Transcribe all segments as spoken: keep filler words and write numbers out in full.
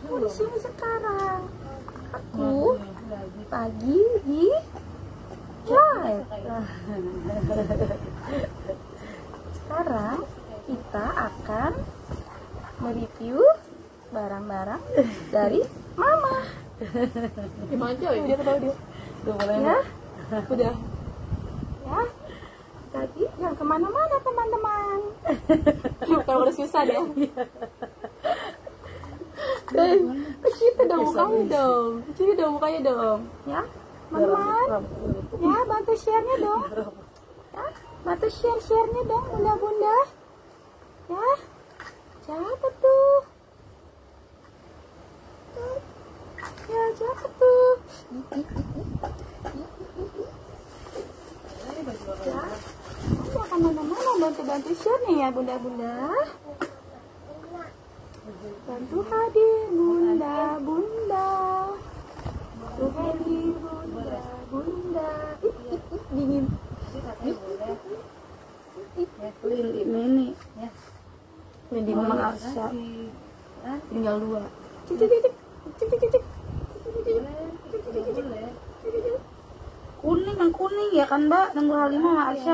di sini sekarang. Aku lagi di live. Sekarang kita akan mereview barang-barang dari Mama. Gimana aja ya? Dia ketawa dia. Ya, udah. Ya, jadi jangan kemana-mana teman-teman. Kalau udah susah dia. Eh, Kita dong mukanya dong. Sini dong mukanya dong. ya, teman-teman. Ya, bantu share-nya dong. Ya, bantu share-share-nya dong, bunda-bunda. Ya, siapa tuh? Ya, siapa tuh? Ya, mau kemana-mana bantu-bantu share-nya ya, bunda-bunda. Bantu hadir, bunda-bunda. Bantu hadir, bunda-bunda. Ih, ih, ih, dingin. Lili ini. Lili Mama Arsha. Tinggal dua. Cik, cik, cik, cik, cik, cik, cik. Kuning yang kuning ya kan Mbak? Nunggu Halimah sama Arsha.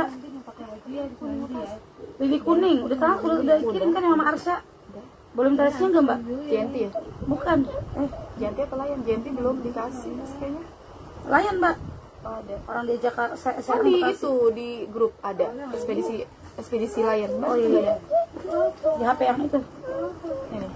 Lili kuning. Udah tahu udah, udah kirim kan sama Arsha. Boleh minta resnya enggak Mbak? Jenti ya? Bukan. Eh, Jenti apa Layan? Jenti belum dikasih kayaknya. Layan Mbak. Oh, ada. Orang di Jakarta saya, Oh, saya di Bekasi. itu di grup ada ekspedisi ekspedisi Layan. Oh iya iya. Di H P yang itu. Ini.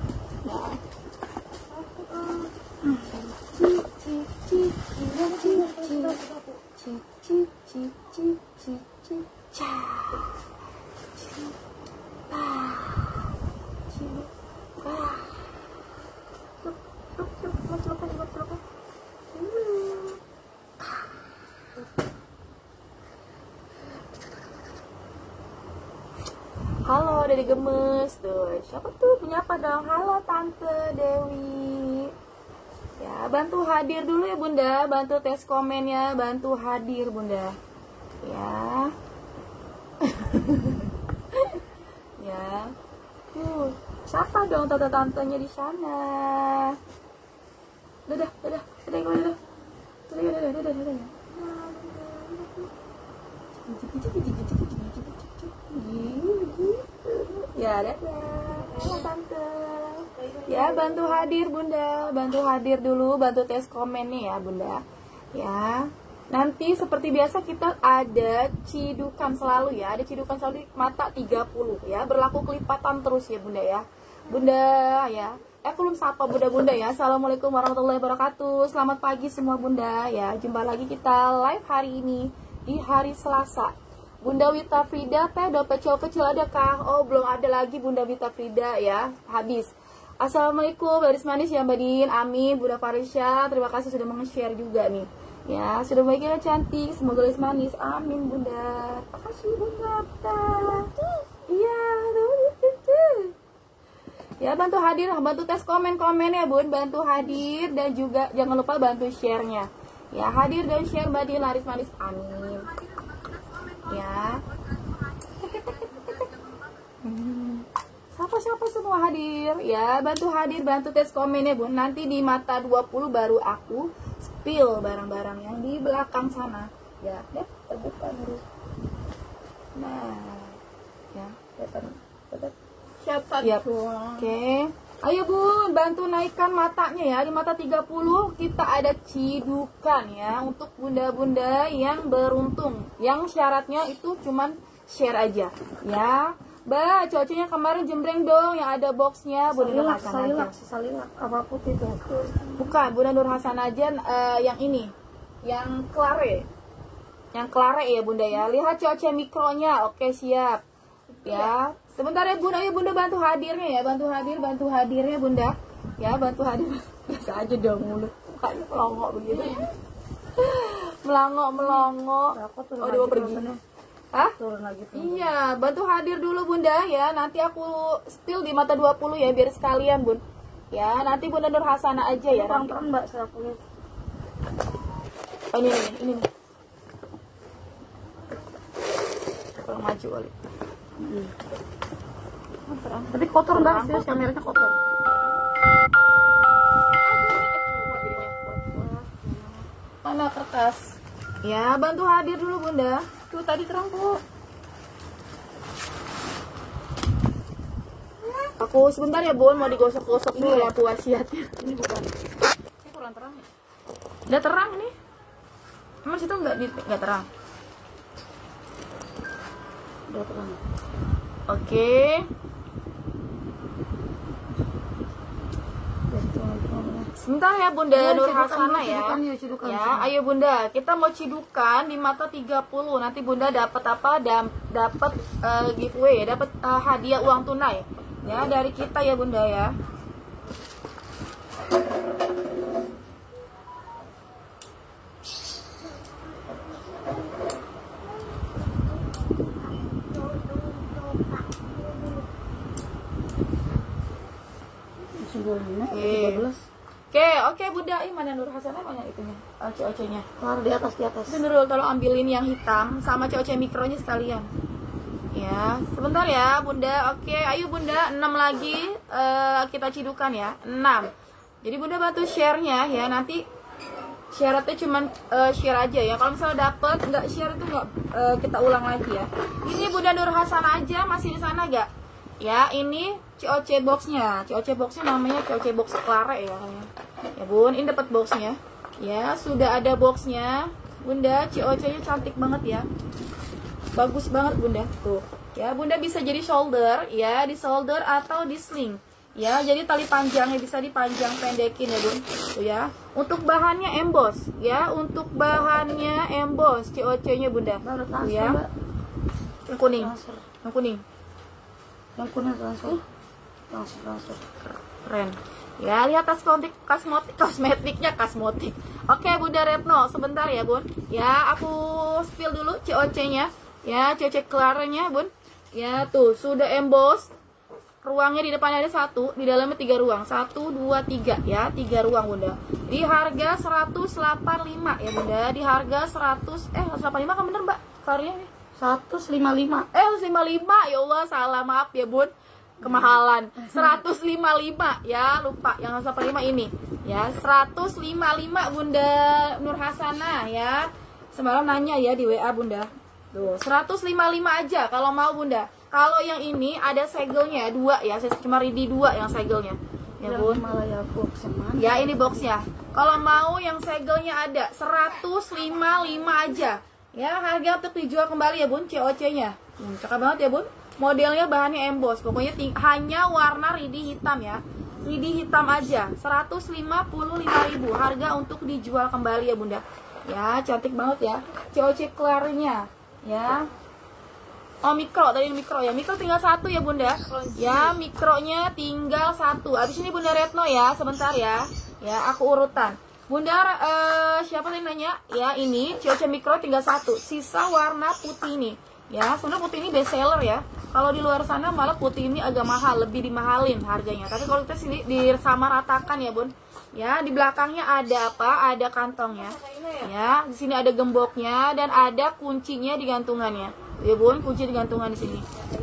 Halo dari Gemes tuh. Siapa tuh? Menyapa dong. Halo Tante Dewi. Ya, bantu hadir dulu ya Bunda. Bantu tes komennya, bantu hadir Bunda. Ya. Ya. Tuh, siapa dong tante-tantenya di sana? Dadah, dadah, dadah, dadah, dadah. Dadah, dadah, dadah, dadah. Ya, dadah. Halo Tante. Ya, bantu hadir Bunda. Bantu hadir dulu, bantu tes komennya ya Bunda. Ya. Nanti seperti biasa kita ada cidukan selalu ya. Ada cidukan selalu di mata tiga puluh ya. Berlaku kelipatan terus ya Bunda ya. Bunda ya. Eh, belum sapa Bunda-bunda ya. Assalamualaikum warahmatullahi wabarakatuh. Selamat pagi semua Bunda ya. Jumpa lagi kita live hari ini di hari Selasa. Bunda Wita Frida, teh dompet cowok kecil ada kah? Oh, belum ada lagi Bunda Wita Frida ya. Habis. Assalamualaikum, Baris Manis ya Mbak Din. Amin, Bunda Farisha. Terima kasih sudah meng-share juga nih. Ya, sudah baiknya cantik. Semoga Baris Manis. Amin Bunda. Terima kasih Bunda. Iya, ya, bantu hadir, bantu tes komen-komen ya Bun. Bantu hadir dan juga jangan lupa bantu share-nya. Ya, hadir dan share Mbak Din Laris Manis. Amin. Ya. Siapa-siapa semua hadir ya, bantu hadir, bantu tes komennya Bun. Nanti di mata dua puluh baru aku spill barang-barang yang di belakang sana. Ya, ya, terbuka dulu. Nah, ya, kelihatan. Siapa Yap. Oke. Okay. Ayo Bun, bantu naikkan matanya ya. Di mata tiga puluh kita ada cidukan ya untuk bunda-bunda yang beruntung. Yang syaratnya itu cuman share aja ya. Mbak, cocoknya kemarin jembreng dong yang ada boxnya. Bunda Nur Hasan aja. salilak apa putih itu? Bukan, Bunda Nur Hasan aja uh, yang ini. Yang klare. Yang klare ya Bunda ya. Lihat cocok mikronya. Oke, siap. Ya. Sebentar ya Bunda, ayo Bunda bantu hadirnya ya, bantu hadir, bantu hadirnya Bunda. Ya, bantu hadir. Biasa aja dong mulut. Mukanya melongok begitu. Melongok, melongok. Oh, dia mau pergi. Hah? Turun lagi. Iya, bantu hadir dulu Bunda ya. Nanti aku still di mata dua puluh ya biar sekalian Bun. Ya, nanti Bunda Nur Hasana aja ya. Pelan-pelan Mbak, saya punya. Oh, ini nih, ini nih. Kalau maju kali. Hmm. Tapi kotor Mbak, serius kameranya kotor. Mana kertas? Ya, bantu hadir dulu bunda. Tuh tadi terang kok. Aku sebentar ya bun, mau digosok-gosok dulu lampu wasiatnya. Ini bukan. Ini kurang terang ya? Udah terang nih. Emang situ nggak di nggak terang? Udah terang. Oke. Sebentar ya Bunda Ya, Nur cidukan Hasanah dulu, ya. cidukan, ya, cidukan, Ya, cidukan. ayo Bunda, kita mau cidukan di mata tiga puluh. Nanti Bunda dapat apa? Dam- Dapat eh, giveaway ya, dapat eh, hadiah uang tunai. Ya, dari kita ya Bunda ya. Oke. Oke, oke Bunda. Ih, mana Nur Hasanah, mana itunya? Uh, C O C-nya. Taruh di atas, di atas. Sebentar, tolong ambilin yang hitam sama C O C mikronya sekalian. Ya, sebentar ya Bunda. Oke, ayo Bunda, enam lagi uh, kita cidukan ya. enam. Jadi Bunda bantu share-nya ya. Nanti syaratnya cuman uh, share aja ya. Kalau misalnya dapet nggak share itu nggak uh, kita ulang lagi ya. Ini Bunda Nur Hasanah aja masih di sana gak? Ya, ini C O C boxnya. C O C boxnya namanya C O C box Klare ya. Ya Bun, ini dapat boxnya. Ya, sudah ada boxnya. Bunda, C O C-nya cantik banget ya. Bagus banget Bunda. Tuh. Ya, Bunda bisa jadi shoulder ya, di shoulder atau di sling. Ya, jadi tali panjangnya bisa dipanjang pendekin ya Bun. Tuh ya. Untuk bahannya emboss ya, untuk bahannya emboss C O C-nya Bunda. Tuh ya. Yang kuning. Yang kuning. Yang kuning langsung. Langsung langsung. Keren. Ya, lihat tas kosmetik, kosmetik, kosmetiknya kosmetik. Oke, Bunda Retno, sebentar ya, Bun. Ya, aku spill dulu C O C-nya. Ya, C O C Klare-nya, Bun. Ya, tuh, sudah emboss. Ruangnya di depannya ada satu, di dalamnya tiga ruang. Satu, dua, tiga, ya. Tiga ruang, Bunda. Di harga seratus delapan puluh lima, ya, Bunda. Di harga seratus, eh, seratus delapan puluh lima kan bener, Mbak? Klare-nya nih. seratus lima puluh lima. Eh, seratus lima puluh lima. Ya Allah, salah, maaf ya, Bun. Kemahalan seratus lima puluh lima ya, lupa yang seratus delapan puluh lima ini ya, seratus lima puluh lima Bunda Nur Hasanah ya. Semalam nanya ya di W A Bunda. Tuh, seratus lima puluh lima aja kalau mau Bunda. Kalau yang ini ada segelnya dua ya, saya cuma ready dua yang segelnya. Ya Bun. Himalaya box yang mana? Ya, ini boxnya. Kalau mau yang segelnya ada seratus lima puluh lima aja. Ya, harga untuk dijual kembali ya Bun, C O C-nya. Hmm, cakep banget ya Bun. Modelnya bahannya emboss, pokoknya hanya warna ridi hitam ya. Ridi hitam aja, seratus lima puluh lima ribu harga untuk dijual kembali ya Bunda. Ya, cantik banget ya. C O C Klare-nya ya. Oh, mikro, tadi mikro ya. Mikro tinggal satu ya Bunda. Ya, mikronya tinggal satu. Abis ini Bunda Retno ya, sebentar ya. Ya, aku urutan. Bunda, uh, siapa yang nanya? Ya, ini C O C mikro tinggal satu. Sisa warna putih ini. Ya, sebenarnya putih ini best seller ya. Kalau di luar sana malah putih ini agak mahal, lebih dimahalin harganya. Tapi kalau kita sini disamaratakan ya Bun. Ya, di belakangnya ada apa? Ada kantongnya. Ya, di sini ada gemboknya dan ada kuncinya di gantungannya. Ya Bun, kunci di gantungan di sini.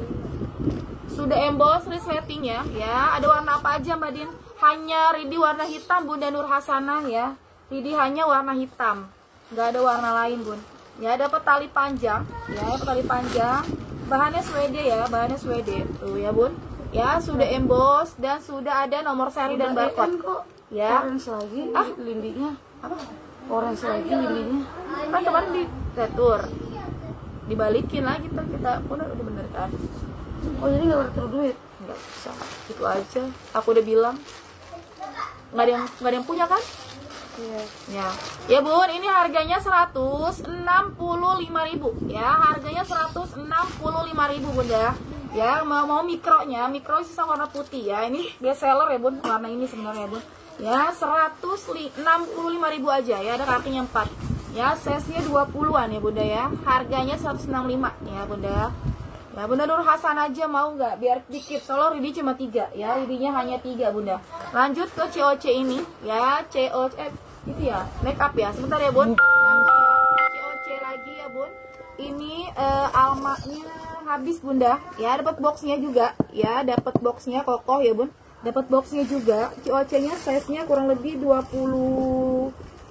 Sudah emboss resletingnya ya. Ada warna apa aja Mbak Din? Hanya ridi warna hitam Bunda Nur Hasanah ya. Ridi hanya warna hitam. Nggak ada warna lain Bun. Ya, dapat tali panjang, ya, dapat tali panjang. Bahannya Swede ya, bahannya Swede. Tuh ya, Bun. Ya, sudah emboss dan sudah ada nomor seri dan barcode. Kok Ya. orange lagi Ah? lindinya. Apa? Orange lagi lindinya. Kan kemarin di retur. Dibalikin lagi tuh kita pun udah bener kan. Oh, jadi nggak retur duit? Enggak bisa. Itu aja. Aku udah bilang. Nggak ada yang nggak ada yang punya kan? Iya. Ya, ya Bun, ini harganya seratus enam puluh lima ribu. Ya, harganya seratus enam puluh lima ribu Bunda. Ya, mau mau mikronya, mikro sisa warna putih ya. Ini best seller ya Bun, warna ini sebenarnya Bun. Ya, seratus enam puluh lima ribu aja ya, ada kakinya empat. Ya, size-nya dua puluhan ya Bunda ya. Harganya seratus enam puluh lima ya Bunda. Ya, Bunda Nur Hasan aja mau nggak? Biar dikit, soalnya ridi cuma tiga ya, ridinya hanya tiga Bunda. Lanjut ke C O C ini ya, C O C eh, itu ya, make up ya. Sebentar ya Bun. C O C lagi ya Bun. Ini uh, almaknya habis Bunda. Ya, dapat boxnya juga. Ya, dapat boxnya kokoh ya Bun. Dapat boxnya juga. C O C-nya size-nya kurang lebih dua puluh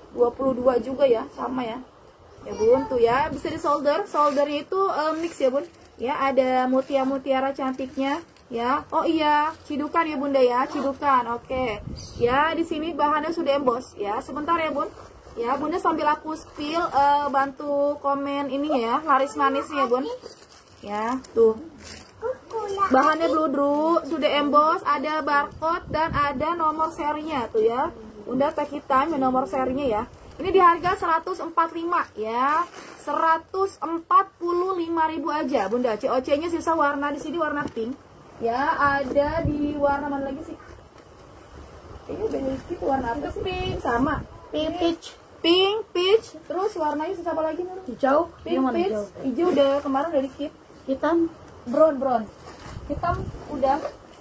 dua puluh dua juga ya, sama ya. Ya bun, tuh ya, bisa di solder. Soldernya itu uh, mix ya bun. Ya, ada mutiara-mutiara cantiknya. Ya, oh iya, cidukan ya bunda ya, cidukan. Oke. Ya, di sini bahannya sudah emboss ya. Sebentar ya bun. Ya, bunda sambil aku spill, uh, bantu komen ini ya, laris manisnya ya bun. Ya, tuh. Bahannya bludru, sudah emboss, ada barcode dan ada nomor serinya tuh ya. Bunda pakai hitam ya nomor serinya ya. Ini di harga seratus empat puluh lima ya. seratus empat puluh lima ribu aja, bunda. C O C-nya sisa warna di sini warna pink. Ya, ada di warna mana lagi sih? Ini udah itu warna apa sih? Pink sama. Pink peach. Pink peach. Terus warnanya sisa apa lagi nih? Hijau. Pink peach. Hijau. Hijau udah kemarin udah dikit. Hitam. Brown brown. Hitam udah.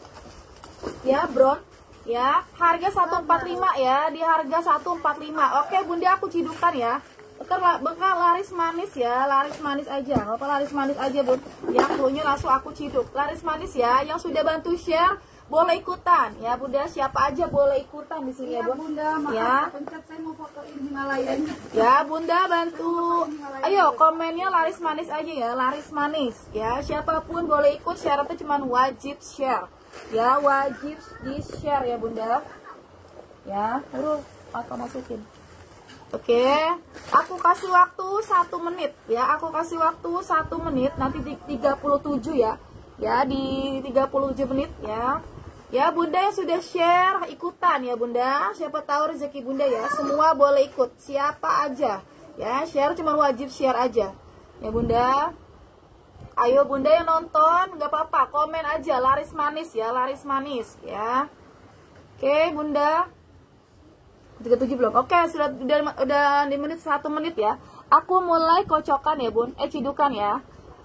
Ya, brown. Ya, harga seratus empat puluh lima ya, di harga seratus empat puluh lima. Oke, bunda aku cidukan ya. Bekal, bekal laris manis ya, laris manis aja. Apa laris manis aja, bun? Ya, cluenya langsung aku ciduk. Laris manis ya, yang sudah bantu share boleh ikutan ya, bunda. Siapa aja boleh ikutan di sini ya, bun. Bunda, maaf, ya. pencet saya mau fotoin Himalayanya. Ya, bunda bantu. Ayo, komennya laris manis aja ya, laris manis. Ya, siapapun boleh ikut, syaratnya cuma wajib share. Ya, wajib di share ya bunda. Ya, terus aku masukin. Oke, aku kasih waktu satu menit ya. Aku kasih waktu satu menit. Nanti di tiga puluh tujuh ya. Ya, di tiga puluh tujuh menit ya. Ya, bunda yang sudah share ikutan ya bunda. Siapa tahu rezeki bunda ya. Semua boleh ikut. Siapa aja ya, share cuma wajib share aja ya bunda. Ayo bunda yang nonton, nggak apa-apa, komen aja laris manis ya, laris manis ya. Oke bunda, tiga puluh tujuh belum? Oke, sudah udah, udah di menit satu menit ya. Aku mulai kocokan ya bun, eh cidukan ya.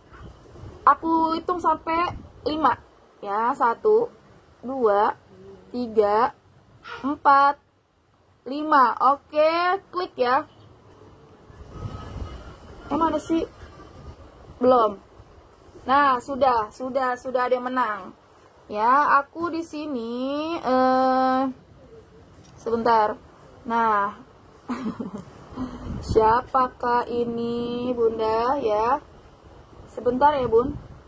Aku hitung sampai lima ya, satu, dua, tiga, empat, lima. Oke, klik ya. Emang ada sih? Belum. Nah, sudah, sudah, sudah ada yang menang. Ya, aku di sini eh sebentar. Nah, siapakah ini, bunda ya? Sebentar ya, bun.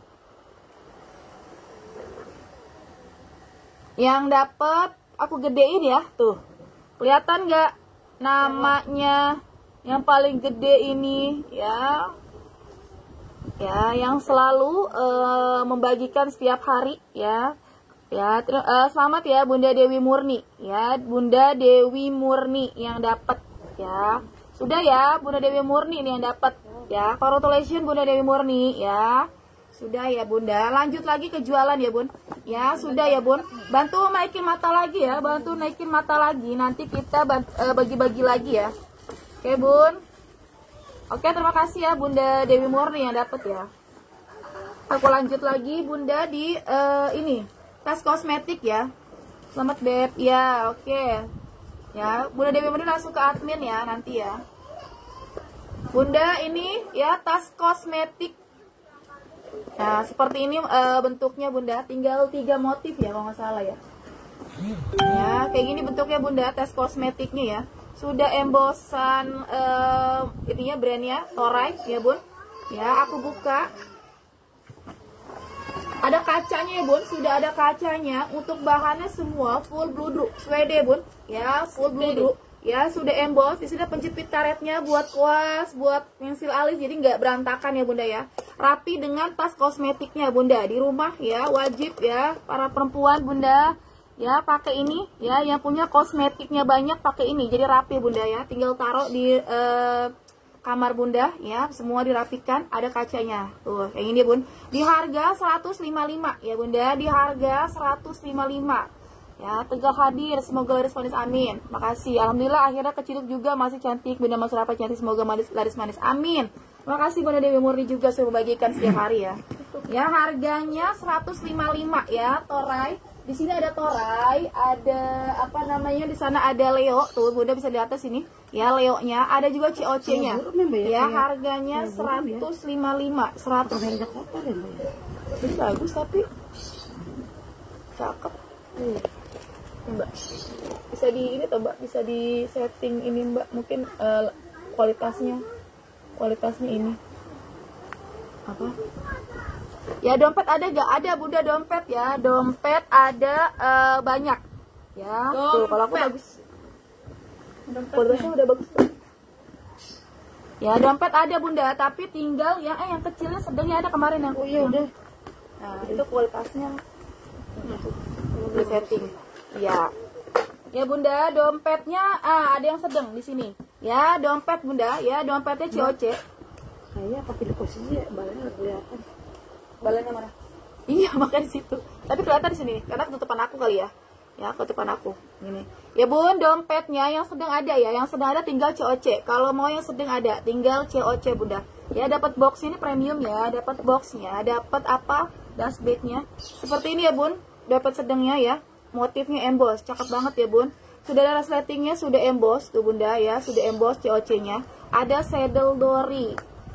Yang dapat aku gedein ya, tuh. Kelihatan nggak namanya yang paling gede ini ya? Ya, yang selalu uh, membagikan setiap hari ya. Ya, uh, selamat ya Bunda Dewi Murni ya, Bunda Dewi Murni yang dapat ya. Sudah ya, Bunda Dewi Murni ini yang dapat ya. Congratulations Bunda Dewi Murni ya. Sudah ya Bunda, lanjut lagi ke jualan ya Bun. Ya, sudah ya Bun. Bantu naikin mata lagi ya, bantu naikin mata lagi. Nanti kita bagi-bagi uh, lagi ya. Oke Bun. Oke, terima kasih ya Bunda Dewi Murni yang dapat ya. Aku lanjut lagi Bunda di uh, ini tas kosmetik ya. Selamat Beb ya, oke. Ya, Bunda Dewi Murni langsung ke admin ya nanti ya. Bunda ini ya tas kosmetik. Nah, seperti ini uh, bentuknya Bunda. Tinggal tiga motif ya kalau nggak salah ya. Ya, kayak gini bentuknya Bunda, tas kosmetiknya ya. Sudah embossan uh, ininya brandnya Torai ya bun. Ya, aku buka. Ada kacanya ya bun, sudah ada kacanya. Untuk bahannya semua full bludru Swede bun. Ya, full bludru. Ya, sudah emboss. Di sini penjepit karetnya buat kuas, buat pensil alis, jadi nggak berantakan ya bunda ya. Rapi dengan tas kosmetiknya bunda. Di rumah ya wajib ya para perempuan bunda. Ya, pakai ini ya, yang punya kosmetiknya banyak pakai ini. Jadi rapi bunda ya, tinggal taruh di eh, kamar bunda ya, semua dirapikan, ada kacanya. Tuh, kayak ini bun. Di harga seratus lima puluh lima ya bunda, di harga seratus lima puluh lima. Ya, Tegal hadir, semoga laris manis, amin. Makasih, alhamdulillah akhirnya keciduk juga, masih cantik. Bunda Mas Rafa cantik, semoga manis, laris manis, amin. Makasih Bunda Dewi Murni juga sudah membagikan setiap hari ya. Ya, harganya seratus lima puluh lima ya, Torai. Di sini ada Torai, ada apa namanya, di sana ada Leo, tuh Bunda bisa di atas ini, ya Leo-nya, ada juga C O C-nya, ya harganya seratus lima puluh lima, seratus. Ini bagus tapi cakep. Ini, Mbak. Bisa di ini toh, Mbak, bisa di setting ini, Mbak. Mungkin uh, kualitasnya kualitasnya ini. Apa? Ya, dompet ada gak? Ada, Bunda, dompet ya. Dompet ada uh, banyak. Ya, dompet. Tuh kalau aku bagus. Kualitasnya udah bagus tuh. Ya, dompet ada, Bunda, tapi tinggal ya eh yang kecilnya sedangnya ada kemarin yang. Oh iya udah. Nah, itu kualitasnya di setting. Ya. Ya, Bunda, dompetnya ah ada yang sedang di sini. Ya, dompet, Bunda, ya, dompetnya C O C. Kayaknya tapi di posisi ya, balannya kelihatan. Balannya mana? Iya, makanya di situ. Tapi kelihatan di sini karena ketutupan aku kali ya. Ya, ketutupan aku. Ini. Ya, Bun, dompetnya yang sedang ada ya, yang sedang ada tinggal C O C. Kalau mau yang sedang ada, tinggal C O C, Bunda. Ya, dapat box ini premium ya, dapat boxnya, dapat apa? Dashbacknya. Seperti ini ya, Bun. Dapat sedangnya ya. Motifnya emboss, cakep banget ya, Bun. Sudah ada resletingnya, sudah emboss tuh, Bunda ya, sudah emboss C O C-nya. Ada saddle dory.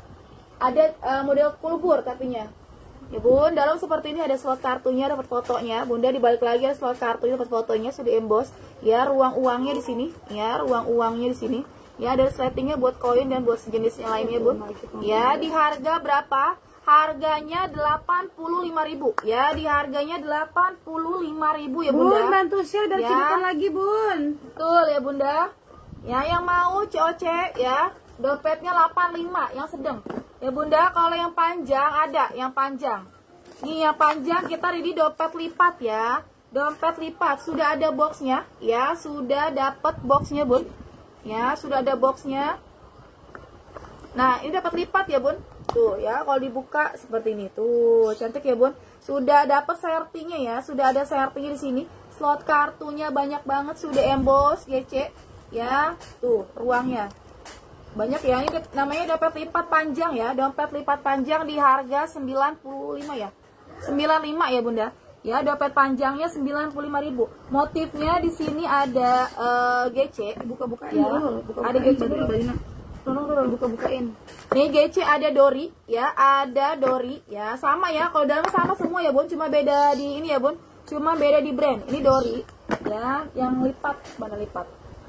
Ada uh, model kulbur tapinya. Ya, Bun, dalam seperti ini ada slot kartunya, dapat fotonya. Bunda dibalik lagi ada slot kartunya, dapat fotonya, sudah emboss. Ya, ruang uangnya di sini. Ya, ruang uangnya di sini. Ya, ada resletingnya buat koin dan buat sejenis yang lainnya, Bun. Ya, di harga berapa? Harganya delapan puluh lima ribu. Ya, di harganya delapan puluh lima ribu ya, Bunda. Bun, bantu share biar ya. cepetan lagi, Bun. Betul ya, Bunda. Ya, yang mau C O C ya, dompetnya delapan puluh lima yang sedang. Ya, Bunda, kalau yang panjang ada, yang panjang. Nih, yang panjang kita ready dompet lipat ya. Dompet lipat sudah ada boxnya, ya, sudah dapat boxnya, Bun. Ya, sudah ada boxnya. Nah, ini dapat lipat ya, Bun. Tuh ya, kalau dibuka seperti ini tuh, cantik ya, Bun. Sudah dapat sertingnya ya, sudah ada sertingnya di sini. Slot kartunya banyak banget, sudah emboss G C ya. Tuh, ruangnya. Banyak ya, ini namanya dompet lipat panjang ya. Dompet lipat panjang di harga sembilan puluh lima ya. sembilan puluh lima ya, Bunda. Ya, dompet panjangnya sembilan puluh lima ribu. Motifnya di sini ada uh, G C, buka-bukain ya. Buka ada G C dulu. Tolong dulu buka-bukain. Nih G C ada dori ya, ada dori ya, sama ya. Kalau dalamnya sama semua ya, Bun, cuma beda di ini ya, Bun. Cuma beda di brand. Ini dori ya, yang lipat, mana lipat.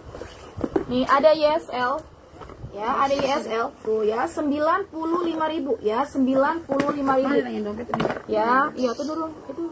Nih ada Y S L. Ya, ada Y S L. Tuh ya, sembilan puluh lima ribu ya, sembilan puluh lima ribu. Ya, iya tuh dulu itu.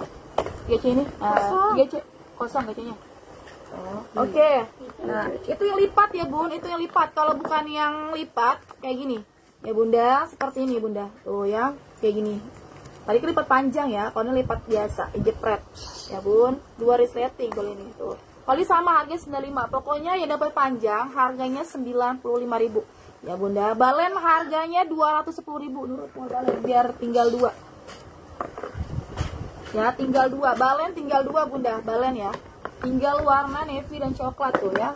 G C ini. Nah, G C kosong G C-nya. Oh, oke. Okay. Nah, itu yang lipat ya, Bun. Itu yang lipat. Kalau bukan yang lipat kayak gini. Ya, Bunda, seperti ini, Bunda. Tuh ya, kayak gini. Tadi kan lipat panjang ya, kalau ini lipat biasa, jepret. Ya, Bun. Dua resleting kalau ini tuh. Kalau ini sama harganya sembilan puluh lima. Pokoknya yang dapat panjang harganya sembilan puluh lima ribu. Ya, Bunda. Balen harganya dua ratus sepuluh ribu. Nurut mau balen biar tinggal dua. Ya, tinggal dua. Balen tinggal dua, Bunda. Balen ya. Tinggal warna navy dan coklat tuh ya.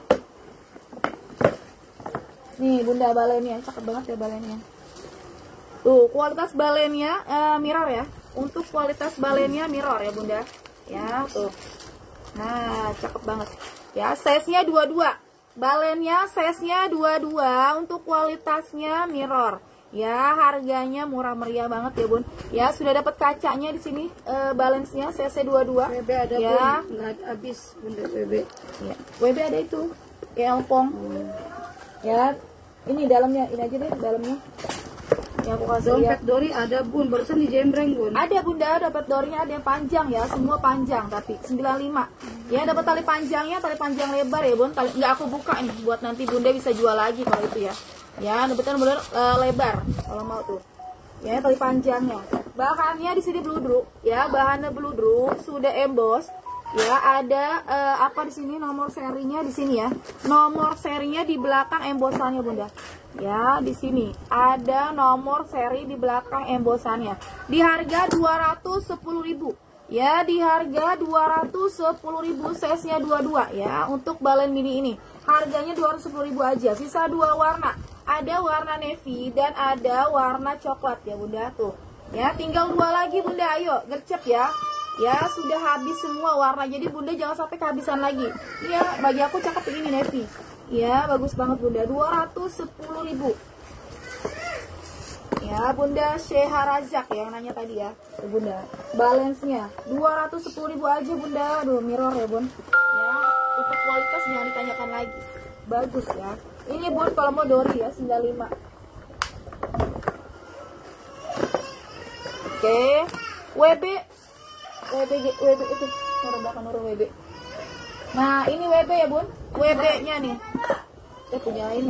Nih, Bunda, balennya cakep banget ya balennya. Tuh, kualitas balennya uh, mirror ya. Untuk kualitas balennya mirror ya, Bunda. Ya, tuh. Nah, cakep banget. Ya, size-nya dua puluh dua. Balennya size-nya dua puluh dua, untuk kualitasnya mirror. Ya, harganya murah meriah banget ya, Bun. Ya, sudah dapat kacanya di sini, uh, balance-nya C C dua puluh dua. W B ada, ya. Bun, nggak habis, Bunda, W B. Ya, W B ada itu. Kayak elpong. Hmm. Ya, ini dalamnya, ini aja deh dalamnya. Ya, aku kasih dompet ya. dori ada, Bun, barusan di jembreng, Bun. Ada, Bunda, dompet dorinya ada yang panjang ya, semua panjang tapi sembilan puluh lima. Ya, dapat tali panjangnya, tali panjang lebar ya, Bun. Tali nggak aku buka nih buat nanti Bunda bisa jual lagi kalau itu ya. Ya, betul-betul uh, lebar kalau mau tuh. Ya, tali panjangnya. Bahannya di sini bludru, ya, bahannya bludru, sudah emboss. Ya, ada uh, apa di sini nomor serinya di sini ya. Nomor serinya di belakang embossannya, Bunda. Ya, di sini ada nomor seri di belakang embossannya. Di harga dua ratus sepuluh ribu. Ya, di harga dua ratus sepuluh ribu, size-nya dua puluh dua ya, untuk balen mini ini. Harganya dua ratus sepuluh ribu aja. Sisa dua warna. Ada warna navy dan ada warna coklat ya, Bunda, tuh. Ya, tinggal dua lagi, Bunda. Ayo, gercep ya. Ya, sudah habis semua warna. Jadi Bunda jangan sampai kehabisan lagi. Ya, bagi aku cakep ini navy. Ya, bagus banget, Bunda. dua ratus sepuluh ribu. Ya, Ya bunda Syeharazak ya, yang nanya tadi ya. Tuh bunda, balance-nya dua ratus sepuluh ribu aja bunda. Aduh mirror ya bun. Ya untuk kualitas jangan ditanyakan lagi, bagus ya. Ini bun kalau mau dori ya sembilan puluh lima. Oke, W B W B W B itu nurul belakang nurul W B. Nah ini W B ya bun, W B nya nih saya punya ini.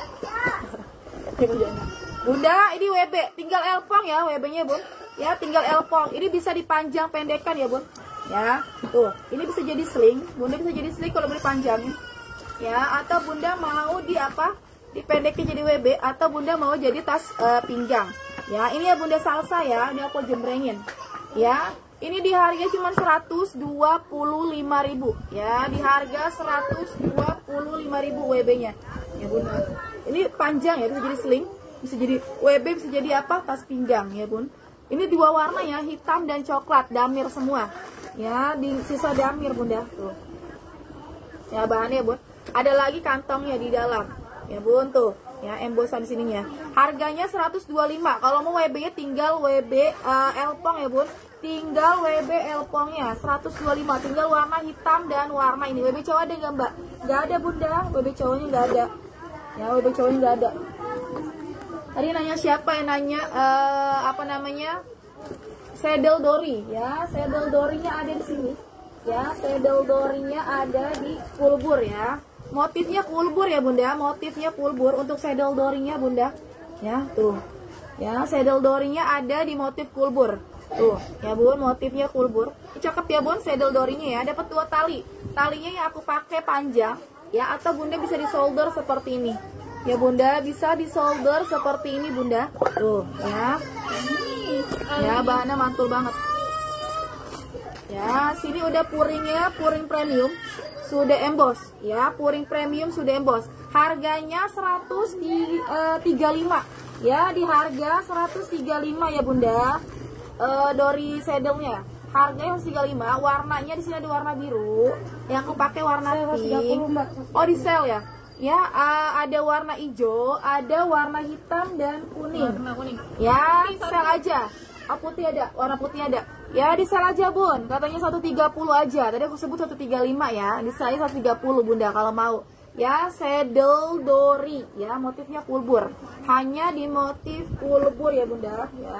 Bunda ini W B, tinggal elpong ya W B nya bun. Ya tinggal elpong, ini bisa dipanjang pendekkan ya bun. Ya tuh, ini bisa jadi sling, bunda bisa jadi sling kalau mau dipanjangin. Ya atau bunda mau di apa, dipendekin jadi W B, atau bunda mau jadi tas uh, pinggang. Ya ini ya bunda salsa ya, ini aku jembrengin. Ya ini di harga cuma seratus dua puluh lima ribu. Ya di harga seratus dua puluh lima ribu W B nya. Ya bunda, ini panjang ya, bisa jadi sling, bisa jadi W B, bisa jadi apa, tas pinggang ya bun. Ini dua warna ya, hitam dan coklat, damir semua. Ya di sisa damir bunda tuh. Ya bahannya bun, ada lagi kantongnya di dalam ya bun tuh. Ya embosan di sininya. Harganya seratus dua puluh lima. Kalau mau W B nya tinggal W B uh, elpong ya bun. Tinggal W B elpongnya seratus dua puluh lima. Tinggal warna hitam dan warna ini. W B cowok ada nggak mbak? Nggak ada bunda. W B cowoknya nggak ada. Ya W B cowoknya nggak ada. Tadi nanya siapa yang nanya uh, apa namanya? Saddle dory ya. Saddle dory-nya ada di sini. Ya saddle dory-nya ada di kulbur ya. Motifnya kulbur ya bunda, motifnya kulbur untuk saddle dory-nya bunda. Ya tuh. Ya saddle dory-nya ada di motif kulbur. Tuh, ya bun, motifnya kulbur. Cakep ya bun, saddle dory-nya ya. Dapat dua tali. Talinya yang aku pakai panjang ya, atau bunda bisa di solder seperti ini. Ya bunda, bisa di solder seperti ini bunda. Tuh, ya. Ya, bahannya mantul banget. Ya, sini udah puringnya, puring premium. Sudah emboss ya, puring premium sudah emboss. Harganya seratus tiga puluh lima ya, di harga seratus tiga puluh lima ya bunda. E, dory saddle-nya harganya seratus tiga puluh lima. Warnanya di sini ada warna biru, yang aku pakai warna pink. Oh di sale ya. Ya uh, ada warna hijau, ada warna hitam dan kuning. Warna kuning. Ya sale aja. Oh, putih ada, warna putih ada. Ya di sale aja bun, katanya seratus tiga puluh aja. Tadi aku sebut seratus tiga puluh lima ya. Di sale seratus tiga puluh bunda kalau mau. Ya saddle dory ya, motifnya kulbur. Hanya di motif kulbur ya bunda ya.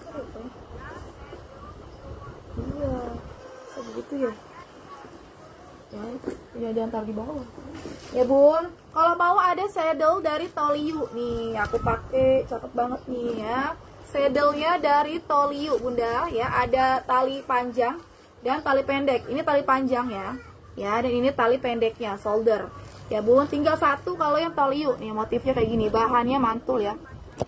Iya, sebegitu ya. Ya, ini ada antar di bawah. Ya bun, kalau mau ada saddle dari Toliu nih, aku pakai, cakep banget nih ya. Saddle-nya dari Toliu bunda ya, ada tali panjang dan tali pendek. Ini tali panjang ya. Ya, dan ini tali pendeknya, solder. Ya bun, tinggal satu kalau yang Toliu nih, motifnya kayak gini, bahannya mantul ya.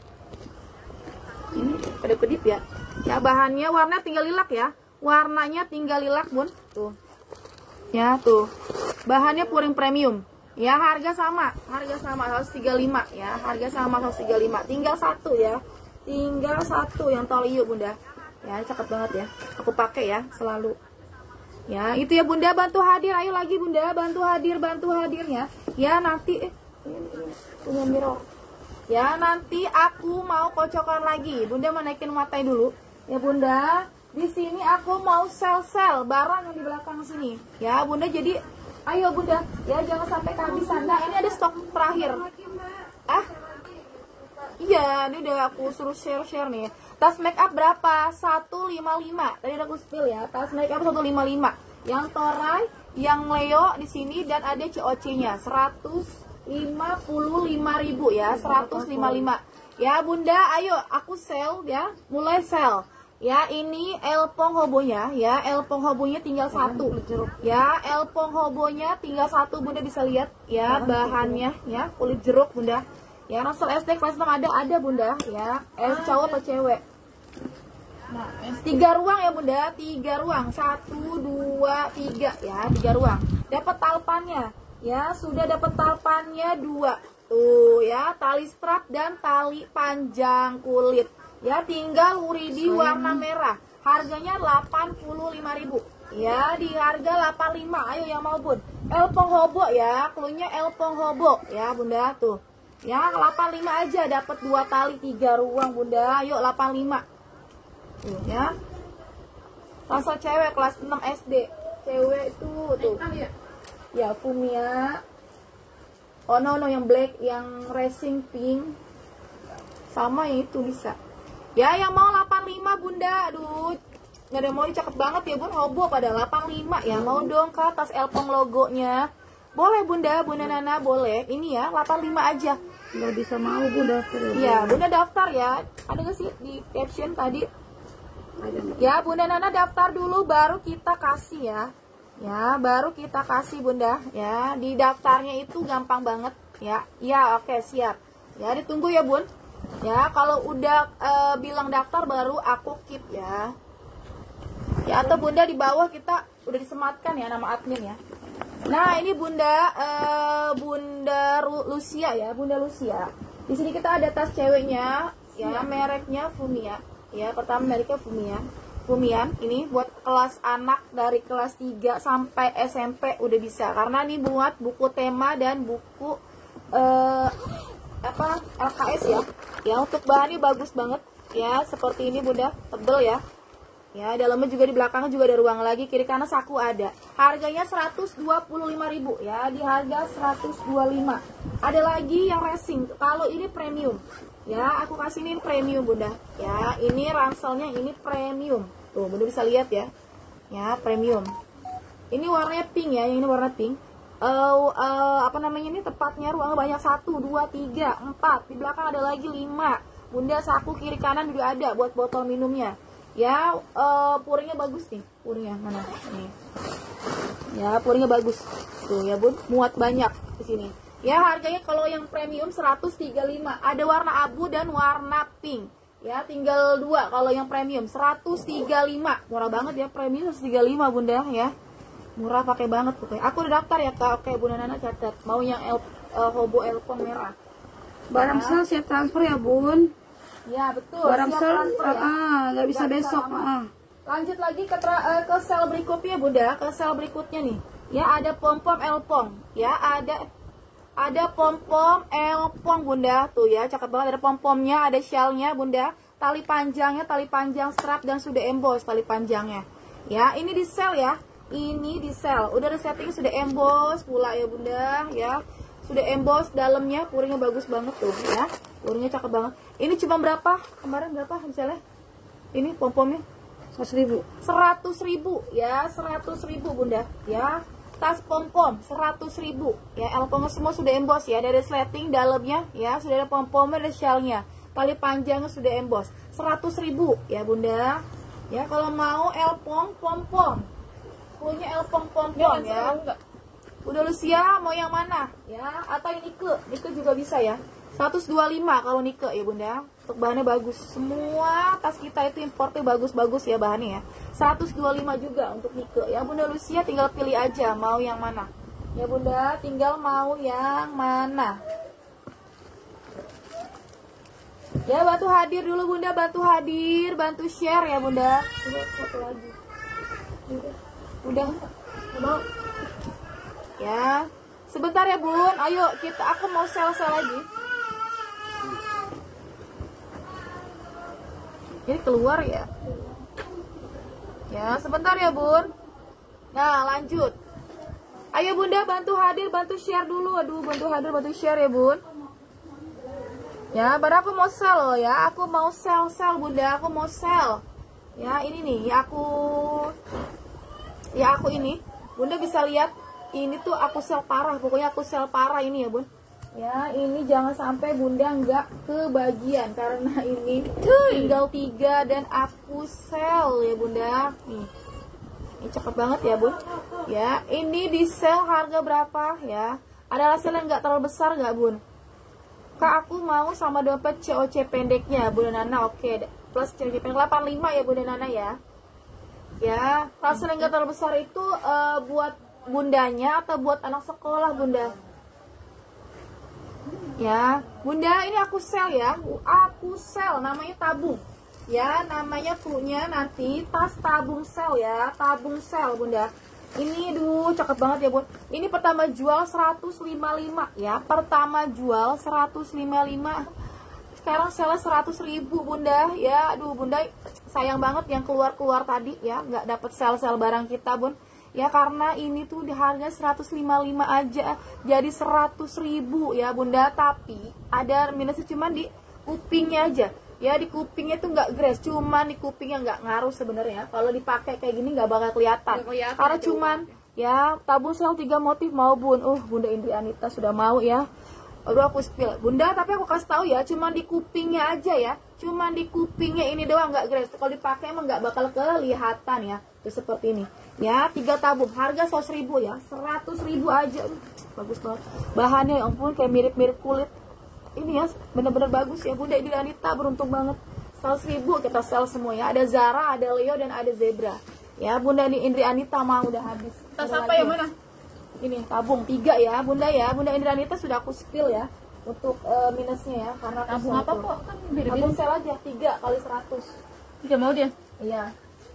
Ini ada kedip ya. Ya bahannya warna tinggal lilak ya. Warnanya tinggal lilak bun. Tuh. Ya tuh. Bahannya puring premium. Ya harga sama, harga sama seratus tiga puluh lima ya. Harga sama seratus tiga puluh lima. Tinggal satu ya. Tinggal satu yang Toliu bunda. Ya cakep banget ya. Aku pakai ya selalu. Ya itu ya bunda, bantu hadir. Ayo lagi bunda, bantu hadir, bantu hadirnya. Ya nanti eh punya mirror. Ya nanti aku mau kocokan lagi. Bunda mau naikin matai dulu. Ya bunda, di sini aku mau sel-sel barang yang di belakang sini. Ya bunda, jadi ayo bunda, ya jangan sampai kehabisan. Nah ini ada stok terakhir. Ah, iya, ini udah aku suruh share-share nih. Tas make up berapa? seratus lima puluh lima. Tadi udah aku spill ya. Tas make up seratus lima puluh lima. Yang Toray, yang Leo di sini dan ada C O C-nya seratus lima puluh lima ribu ya, seratus lima puluh lima. Ya bunda, ayo aku sell ya, mulai sell. Ya ini elpong hobonya ya, elpong hobonya tinggal satu. Ya elpong hobonya tinggal satu bunda, bisa lihat ya bahannya ya, kulit jeruk bunda. Ya Rasul S D kelas enam ada ada bunda ya, es cowok atau cewek. Tiga ruang ya bunda, tiga ruang, satu dua tiga ya, tiga ruang. Dapat talpannya ya, sudah dapat talpannya dua tuh ya, tali strap dan tali panjang kulit. Ya tinggal huridi warna merah. Harganya delapan puluh lima ribu. Ya di harga delapan puluh lima. Ayo yang mau bun. Elpong hobo ya. Klunya elpong hobo ya bunda tuh. Ya, delapan puluh lima aja dapat dua tali tiga ruang Bunda. Yuk delapan puluh lima. Tuh ya. Rasa cewek kelas enam S D. Cewek itu tuh. Ya, Fumia. Oh no no yang black, yang racing pink. Sama yang itu bisa. Ya, yang mau delapan puluh lima Bunda. Aduh, nggak ada mau, cakep banget ya Bun. Hobo pada delapan puluh lima ya. Mau dong ke atas Elpong logonya. Boleh Bunda, Bunda Nana boleh. Ini ya delapan puluh lima aja. Nggak bisa mau Bunda daftar ya. Iya, Bunda daftar ya. Ada nggak sih di caption tadi? Ada. Ya, Bunda Nana daftar dulu baru kita kasih ya. Ya, baru kita kasih Bunda. Ya, di daftarnya itu gampang banget ya. Ya, oke siap. Ya, ditunggu ya Bun. Ya, kalau udah e, bilang daftar baru aku keep ya. Ya, atau Bunda di bawah kita udah disematkan ya nama admin ya. Nah, ini Bunda e, Bunda Lucia ya, Bunda Lucia. Di sini kita ada tas ceweknya ya, mereknya Fumia. Ya, pertama mereknya Fumia. Fumian ini buat kelas anak dari kelas tiga sampai S M P udah bisa. Karena ini buat buku tema dan buku eh apa L K S ya. Ya, untuk bahannya bagus banget ya, seperti ini Bunda, tebel ya. Ya, dalamnya juga di belakangnya juga ada ruang lagi, kiri kanan saku ada. Harganya seratus dua puluh lima ribu ya, di harga seratus dua puluh lima. Ada lagi yang racing. Kalau ini premium. Ya, aku kasih ini premium Bunda. Ya, ini ranselnya ini premium. Tuh, Bunda bisa lihat ya. Ya, premium. Ini warnanya pink ya, yang ini warna pink. Uh, uh, apa namanya ini tepatnya ruangnya banyak, satu, dua, tiga, empat. Di belakang ada lagi lima. Bunda saku kiri kanan juga ada buat botol minumnya. Ya, uh, puringnya bagus nih. Puringnya mana? Nih. Ya, puringnya bagus. Tuh ya Bun, muat banyak di sini. Ya, harganya kalau yang premium seratus tiga puluh lima. Ada warna abu dan warna pink. Ya, tinggal dua kalau yang premium seratus tiga puluh lima. Murah banget ya, premium seratus tiga puluh lima Bunda ya. Murah pakai banget pokoknya. Aku udah daftar ya Kak. Oke, Bunda Nana catat. Mau yang El, uh, Hobo Elpong merah. Barang ya. sel siap transfer ya Bun. Ya, betul. Barang siap sel transfer, ya. ah nggak bisa Nggak besok. bisa Ah. Lanjut lagi ke, tra, uh, ke sel berikutnya Bunda. Ke sel berikutnya nih. Ya, ada pom-pom Elpong. Ya, ada ada pom-pom Elpong Bunda. Tuh ya, cakep banget. Ada pom-pomnya, ada shellnya Bunda. Tali panjangnya, tali panjang strap dan sudah emboss tali panjangnya. Ya, ini di sel ya. Ini di sel. Udah ada setting, sudah emboss pula ya Bunda ya. Sudah emboss dalamnya, puringnya bagus banget tuh ya. Puringnya cakep banget. Ini cuma berapa? Kemarin berapa misalnya? Ini pom-pomnya seratus ribu. seratus ribu ya, seratus ribu Bunda ya. Tas pom-pom seratus ribu ya. Elpongnya semua sudah emboss ya. Dari sleting dalamnya ya, sudah ada pom-pomnya, ada shellnya. Tali panjangnya sudah emboss. seratus ribu ya Bunda. Ya, kalau mau Elpong pom-pom. Punya Elpong pom-pom ya. Udah Lucia mau yang mana? Ya, atau yang Nike. Nike juga bisa ya. seratus dua puluh lima kalau Nike ya Bunda. Untuk bahannya bagus. Semua tas kita itu importnya bagus-bagus ya bahannya ya. seratus dua puluh lima juga untuk Nike. Ya Bunda Lucia tinggal pilih aja mau yang mana. Ya Bunda, tinggal mau yang mana. Ya, bantu hadir dulu Bunda, bantu hadir, bantu share ya Bunda. Udah, satu lagi. Udah. Udah. Mau. Ya. Sebentar ya Bun. Ayo kita aku mau sel-sel lagi. Ini keluar ya. Ya, sebentar ya Bun. Nah, lanjut. Ayo Bunda bantu hadir, bantu share dulu. Aduh, bantu hadir, bantu share ya Bun. Ya, baru aku mau sel loh ya. Aku mau sel-sel Bunda, aku mau sel. Ya, ini nih, ya aku Ya, aku ini. Bunda bisa lihat, ini tuh aku sel parah. Pokoknya aku sel parah ini ya Bun. Ya, ini jangan sampai Bunda nggak kebagian. Karena ini tinggal tiga dan aku sel ya Bunda. Nih, ini cakep banget ya Bun. Ya, ini di sel harga berapa ya? Ada sel yang nggak terlalu besar nggak Bun? Kak, aku mau sama dompet C O C pendeknya Bunda Nana. Oke, plus C O C pendek delapan puluh lima ya Bunda Nana ya. Ya, parcel yang gak terlalu besar itu uh, buat bundanya atau buat anak sekolah Bunda. Ya, Bunda ini aku sel ya. Aku sel, namanya tabung. Ya, namanya punya nanti tas tabung sel ya. Tabung sel Bunda. Ini duh cakep banget ya bun. Ini pertama jual seratus lima puluh lima ya. Pertama jual seratus lima puluh lima. Sekarang sale seratus ribu bunda ya. Aduh bunda sayang banget yang keluar-keluar tadi ya, nggak dapet sel-sel barang kita bun. Ya karena ini tuh di harga seratus lima puluh lima aja jadi seratus ribu ya bunda. Tapi ada minusnya cuma di kupingnya aja. Ya di kupingnya tuh nggak grace, cuman di kupingnya nggak ngaruh sebenarnya. Kalau dipakai kayak gini nggak bakal kelihatan. kelihatan Karena cuman ya tabung sel tiga motif mau bun. Uh bunda Indri Anita sudah mau ya. Aduh aku spill bunda, tapi aku kasih tahu ya, cuman di kupingnya aja ya. Cuman di kupingnya ini doang nggak grace. Kalau dipakai emang nggak bakal kelihatan ya. Tuh seperti ini. Ya tiga tabung harga seratus ribu ya, seratus ribu aja. Uh, bagus banget. Bahannya ya ampun kayak mirip-mirip kulit. Ini ya bener-bener bagus ya bunda Indri Anita, beruntung banget. Seratus ribu kita sel semua ya. Ada Zara, ada Leo dan ada Zebra. Ya bunda Indri Anita mah udah habis. Tas apa yang mana? Ini tabung tiga ya bunda ya. Bunda Indri Anita sudah aku spill ya untuk uh, minusnya ya, karena tabung apa kok kan beda-beda. Tabung sel aja tiga kali seratus. Tidak mau dia. Iya.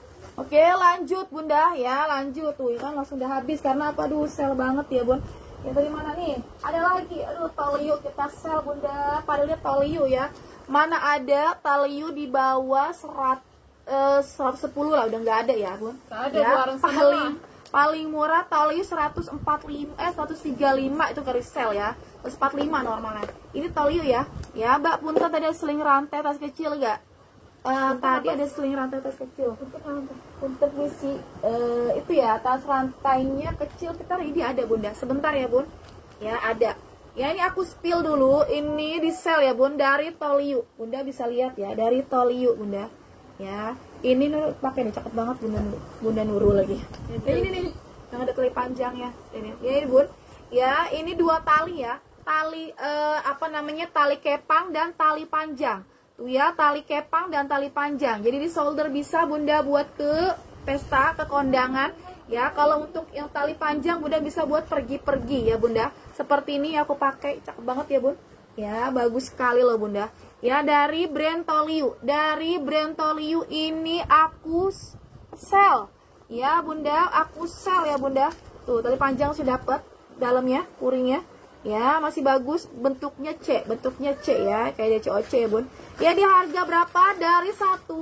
Oke lanjut bunda ya, lanjut tuh kan langsung udah habis karena apa, aduh sel banget ya bun. Yang dari mana nih? Ada lagi, aduh Taliu kita sel bunda. Padahal Taliu ya. Mana ada Taliu di bawah serat, uh, seratus sepuluh lah, udah nggak ada ya bun. Nggak ada ya, paling paling murah Taliu seratus empat puluh lima, eh seratus tiga puluh lima itu garis sel ya. seratus empat puluh lima normalnya. Ini Taliu ya. Ya mbak punten tadi ada seling rantai tas kecil nggak? Uh, tadi ada seling rantai tas kecil. Untuk misi uh, itu ya, tas rantainya kecil kita ini ada bunda. Sebentar ya bun. Ya ada. Ya ini aku spill dulu. Ini di sel ya bun dari Taliu. Bunda bisa lihat ya dari Taliu bunda. Ya ini Nurul pakai nih cakep banget bunda Bunda Nurul lagi. Ini ini nih yang ada tali panjang ya. Ini ya ini bun. Ya ini dua tali ya. Tali uh, apa namanya tali kepang dan tali panjang. Tuh ya, tali kepang dan tali panjang. Jadi di solder bisa bunda buat ke pesta, ke kondangan. Ya, kalau untuk yang tali panjang bunda bisa buat pergi-pergi ya bunda. Seperti ini aku pakai, cakep banget ya bun. Ya, bagus sekali loh bunda. Ya, dari brand Taliu. Dari brand Taliu ini aku sel. Ya bunda, aku sel ya bunda. Tuh, tali panjang sudah dapat dalamnya, kuringnya. Ya masih bagus, bentuknya C, bentuknya C ya, kayak C O C ya bun. Ya di harga berapa? Dari satu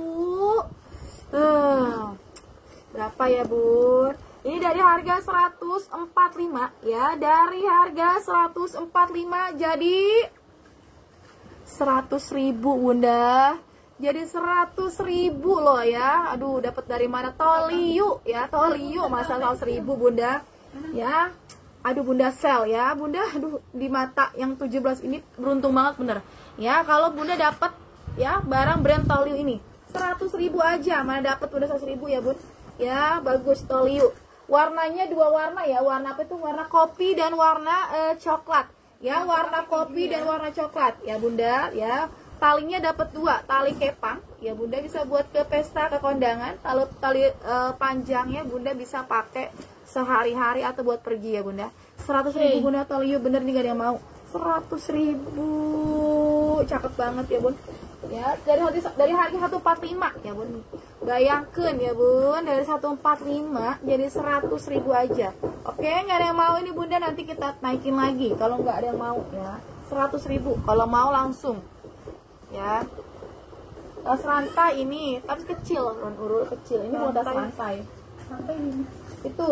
uh, berapa ya bun? Ini dari harga seratus empat puluh lima ya, dari harga seratus empat puluh lima jadi seratus ribu bunda. Jadi seratus ribu loh ya. Aduh dapat dari mana? Taliu ya, Taliu masa seratus ribu bunda. Ya. Aduh bunda sel ya bunda, aduh di mata yang tujuh belas ini beruntung banget bener ya. Kalau bunda dapat ya barang brand Taliu ini seratus ribu aja, mana dapat bunda seratus ribu ya bun ya. Bagus Taliu, warnanya dua warna ya, warna apa itu, warna kopi dan warna uh, coklat ya, warna kopi dan warna coklat ya bunda ya. Talinya dapat dua, tali kepang ya bunda bisa buat ke pesta, ke kondangan. Kalau tali uh, panjangnya bunda bisa pakai sehari-hari atau buat pergi ya bunda. Seratus ribu bunda Taliu, bener nih gak ada yang mau. Seratus ribu, cakep banget ya bun ya. Dari harga dari harga seratus empat puluh lima ya bun, bayangkan ya bun, dari seratus empat puluh lima jadi seratus ribu aja. Oke nggak ada yang mau ini bunda, nanti kita naikin lagi kalau nggak ada yang mau ya. Seratus ribu kalau mau langsung ya. Tas rantai ini tapi kecil, urul kecil ini mau tas rantai. Rantai ini itu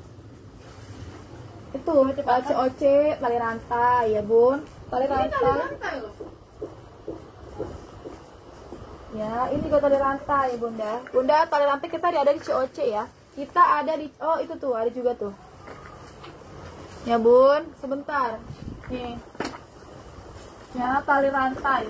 itu C O C tali rantai ya bun, tali rantai ya. Ini juga tali rantai bunda. Bunda tali rantai kita ada di C O C ya, kita ada di, oh itu tuh ada juga tuh ya bun. Sebentar nih ya, tali rantai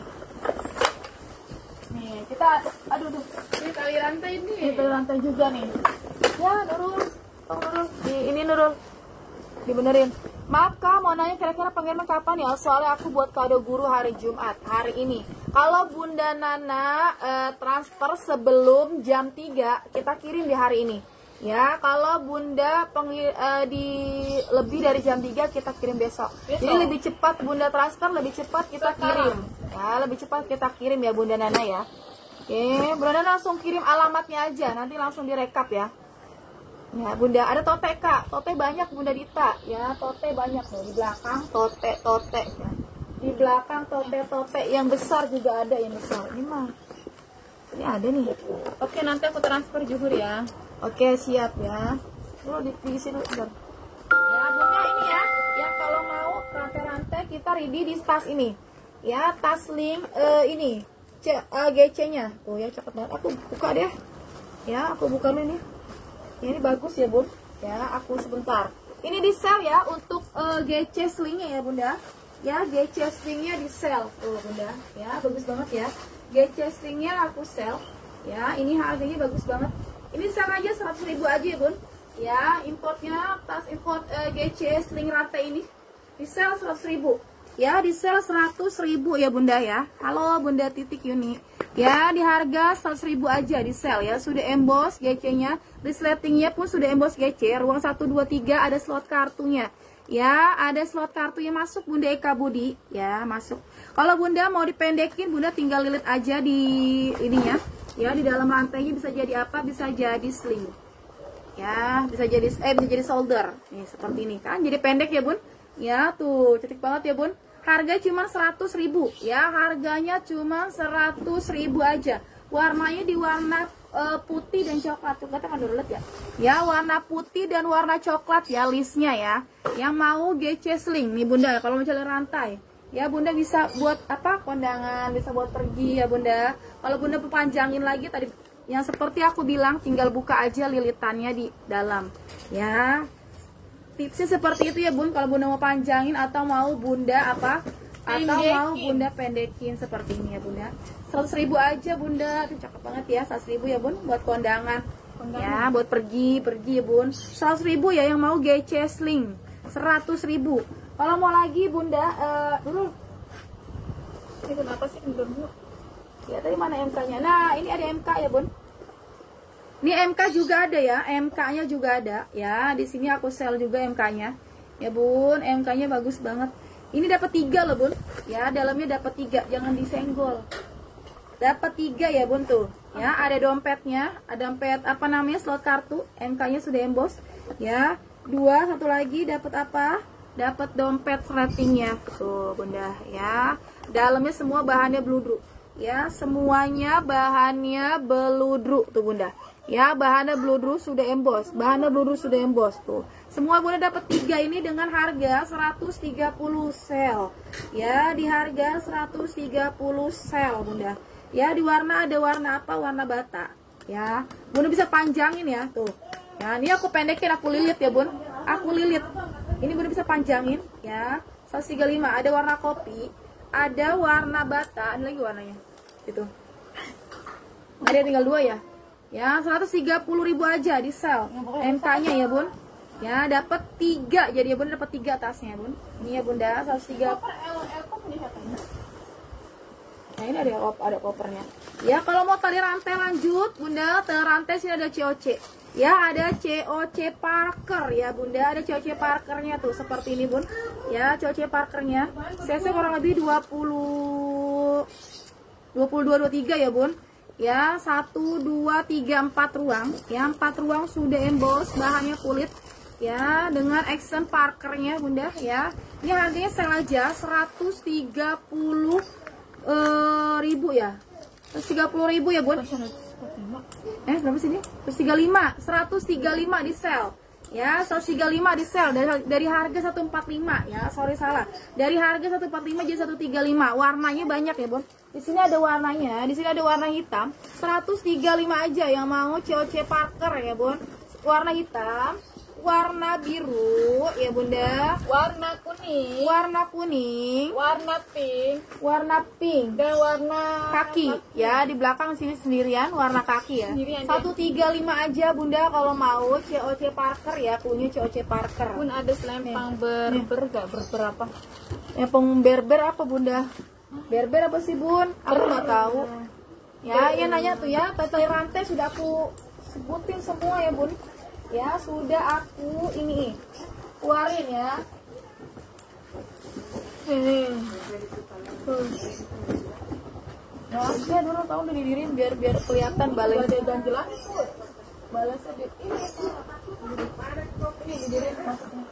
nih kita, aduh tuh ini tali rantai ini, ini tali rantai juga nih ya. Nurul, oh Nurul, di, ini Nurul dibenerin. Maaf kak, mau nanya kira-kira pengiriman kapan ya? Soalnya aku buat kado guru hari Jumat, hari ini. Kalau bunda Nana e, transfer sebelum jam tiga, kita kirim di hari ini ya. Kalau bunda pengir, e, di lebih dari jam tiga, kita kirim besok. besok Jadi lebih cepat bunda transfer, lebih cepat kita kirim ya, lebih cepat kita kirim ya bunda Nana ya. Oke, bunda Nana langsung kirim alamatnya aja, nanti langsung direkap ya. Ya bunda, ada tote kak, tote banyak bunda Dita, ya tote banyak nih di belakang, tote tote, ya. Di belakang tote tote yang besar juga ada yang besar. Ini mah, ini ada nih. Oke nanti aku transfer Juhur ya. Oke siap ya. Dulu di, di sini bentar. Ya bunda ini ya, yang kalau mau rantai-rantai kita ready di tas ini, ya tas link uh, ini, C, uh, G C-nya, tuh ya cepet banget. Aku buka deh, ya aku buka dulu nih. Ini bagus ya bun, ya aku sebentar. Ini di sel ya untuk uh, G C slingnya ya bunda, ya G C slingnya di sel tuh bunda, ya bagus banget ya. G C slingnya aku sel, ya ini harganya bagus banget. Ini sel aja seratus ribu aja ya bun, ya importnya tas import uh, G C sling rantai ini di sel seratus ribu, ya di sel seratus ribu ya bunda ya. Halo bunda titik Yuni. Ya di harga seratus ribu aja di sel ya, sudah emboss G C-nya, resletingnya pun sudah emboss G C, ruang satu dua tiga ada slot kartunya. Ya, ada slot kartunya masuk Bunda Eka Budi, ya masuk. Kalau Bunda mau dipendekin, Bunda tinggal lilit aja di ininya. Ya, di dalam rantainya bisa jadi apa? Bisa jadi sling. Ya, bisa jadi eh bisa jadi solder. Nih, seperti ini kan. Jadi pendek ya, Bun. Ya, tuh, cantik banget ya, Bun. Harga cuma seratus ribu ya, harganya cuma seratus ribu aja. Warnanya di warna uh, putih dan coklat. Coklatnya kan udah ya. Ya, warna putih dan warna coklat ya listnya ya. Yang mau G C sling nih Bunda, kalau mau cari rantai. Ya, Bunda bisa buat apa? Kondangan, bisa buat pergi ya, Bunda. Kalau Bunda perpanjangin lagi tadi yang seperti aku bilang, tinggal buka aja lilitannya di dalam. Ya. Tipsnya seperti itu ya Bun, kalau Bunda mau panjangin atau mau Bunda apa? Atau pendekin. Mau Bunda pendekin seperti ini ya Bunda. seratus ribu aja Bunda, itu cakep banget ya, seratus ribu ya Bun, buat kondangan. kondangan. Ya, buat pergi, pergi ya Bun. seratus ribu ya yang mau G C sling, seratus ribu. Kalau mau lagi Bunda, uh, dulu. Ini kenapa sih dulu? Ya tadi mana M K-nya? Nah, ini ada M K ya Bun. Ini M K juga ada ya, M K-nya juga ada ya. Di sini aku sel juga M K-nya. Ya Bun, M K-nya bagus banget. Ini dapat tiga loh Bun. Ya, dalamnya dapat tiga, jangan disenggol. Dapat tiga ya Bun tuh. Ya, ada dompetnya, ada dompet apa namanya slot kartu. M K-nya sudah emboss. Ya, dua, satu lagi dapat apa? Dapat dompet ratingnya tuh Bunda ya. Dalamnya semua bahannya bludru. Ya, semuanya bahannya beludru tuh Bunda. Ya, bahannya bludru sudah emboss, bahannya bludru sudah emboss tuh. Semua Bunda dapat tiga ini dengan harga seratus tiga puluh sel. Ya, di harga seratus tiga puluh sel Bunda. Ya, di warna ada warna apa? Warna bata. Ya, Bunda bisa panjangin ya tuh. Ya, ini aku pendekin, aku lilit ya Bun. Aku lilit. Ini Bunda bisa panjangin ya. seratus tiga puluh lima ada warna kopi, ada warna bata, ada lagi warnanya. Gitu. Ada tinggal dua ya. Ya, seratus tiga puluh ribu aja di sel. M K-nya ya, Bun. Ya, dapat tiga. Jadi ya, Bun, dapat tiga tasnya, Bun. Ini ya, Bunda, seratus tiga puluh. Nah, ini ada ada kopernya. Ya, kalau mau tali rantai lanjut, Bunda, tali rantai sini ada C O C. Ya, ada C O C Parker ya, Bunda. Ada C O C Parkernya tuh seperti ini, Bun. Ya, C O C Parkernya. C C kurang lebih dua puluh dua puluh dua dua puluh tiga ya, Bun. Ya, satu, dua, tiga, empat ruang. Ya, empat ruang sudah emboss, bahannya kulit. Ya, dengan accent Parkernya, Bunda. Ya, ini harganya sel aja seratus tiga puluh ribu ya. seratus tiga puluh ribu ya, Bun. Eh, berapa sih ini? seratus tiga puluh lima. seratus tiga puluh lima di sel. Ya, seratus tiga puluh lima di sel dari, dari harga seratus empat puluh lima ya. Sorry salah. Dari harga seratus empat puluh lima jadi seratus tiga puluh lima. Warnanya banyak ya, Bun. Di sini ada warnanya, di sini ada warna hitam. seratus tiga puluh lima aja yang mau C O C Parker ya, Bun. Warna hitam, warna biru ya, Bunda. Warna kuning, warna kuning, warna pink, warna pink dan warna kaki. Ya, di belakang sini sendirian warna kaki ya. seratus tiga puluh lima aja, Bunda, kalau mau C O C Parker ya, punya C O C Parker. Pun ada selempang berber gak berberapa? Selempang berber apa, Bunda? Berber apa sih, Bun? Aku nggak tahu. Ya, ya nanya tuh ya, tali rantai sudah aku sebutin semua ya, Bun. Ya, sudah aku ini keluarin ya. Ini. Nah, dia dulu tahu udah didirin biar biar kelihatan balai dan jelas. balasnya di ini ini didirin maksudnya.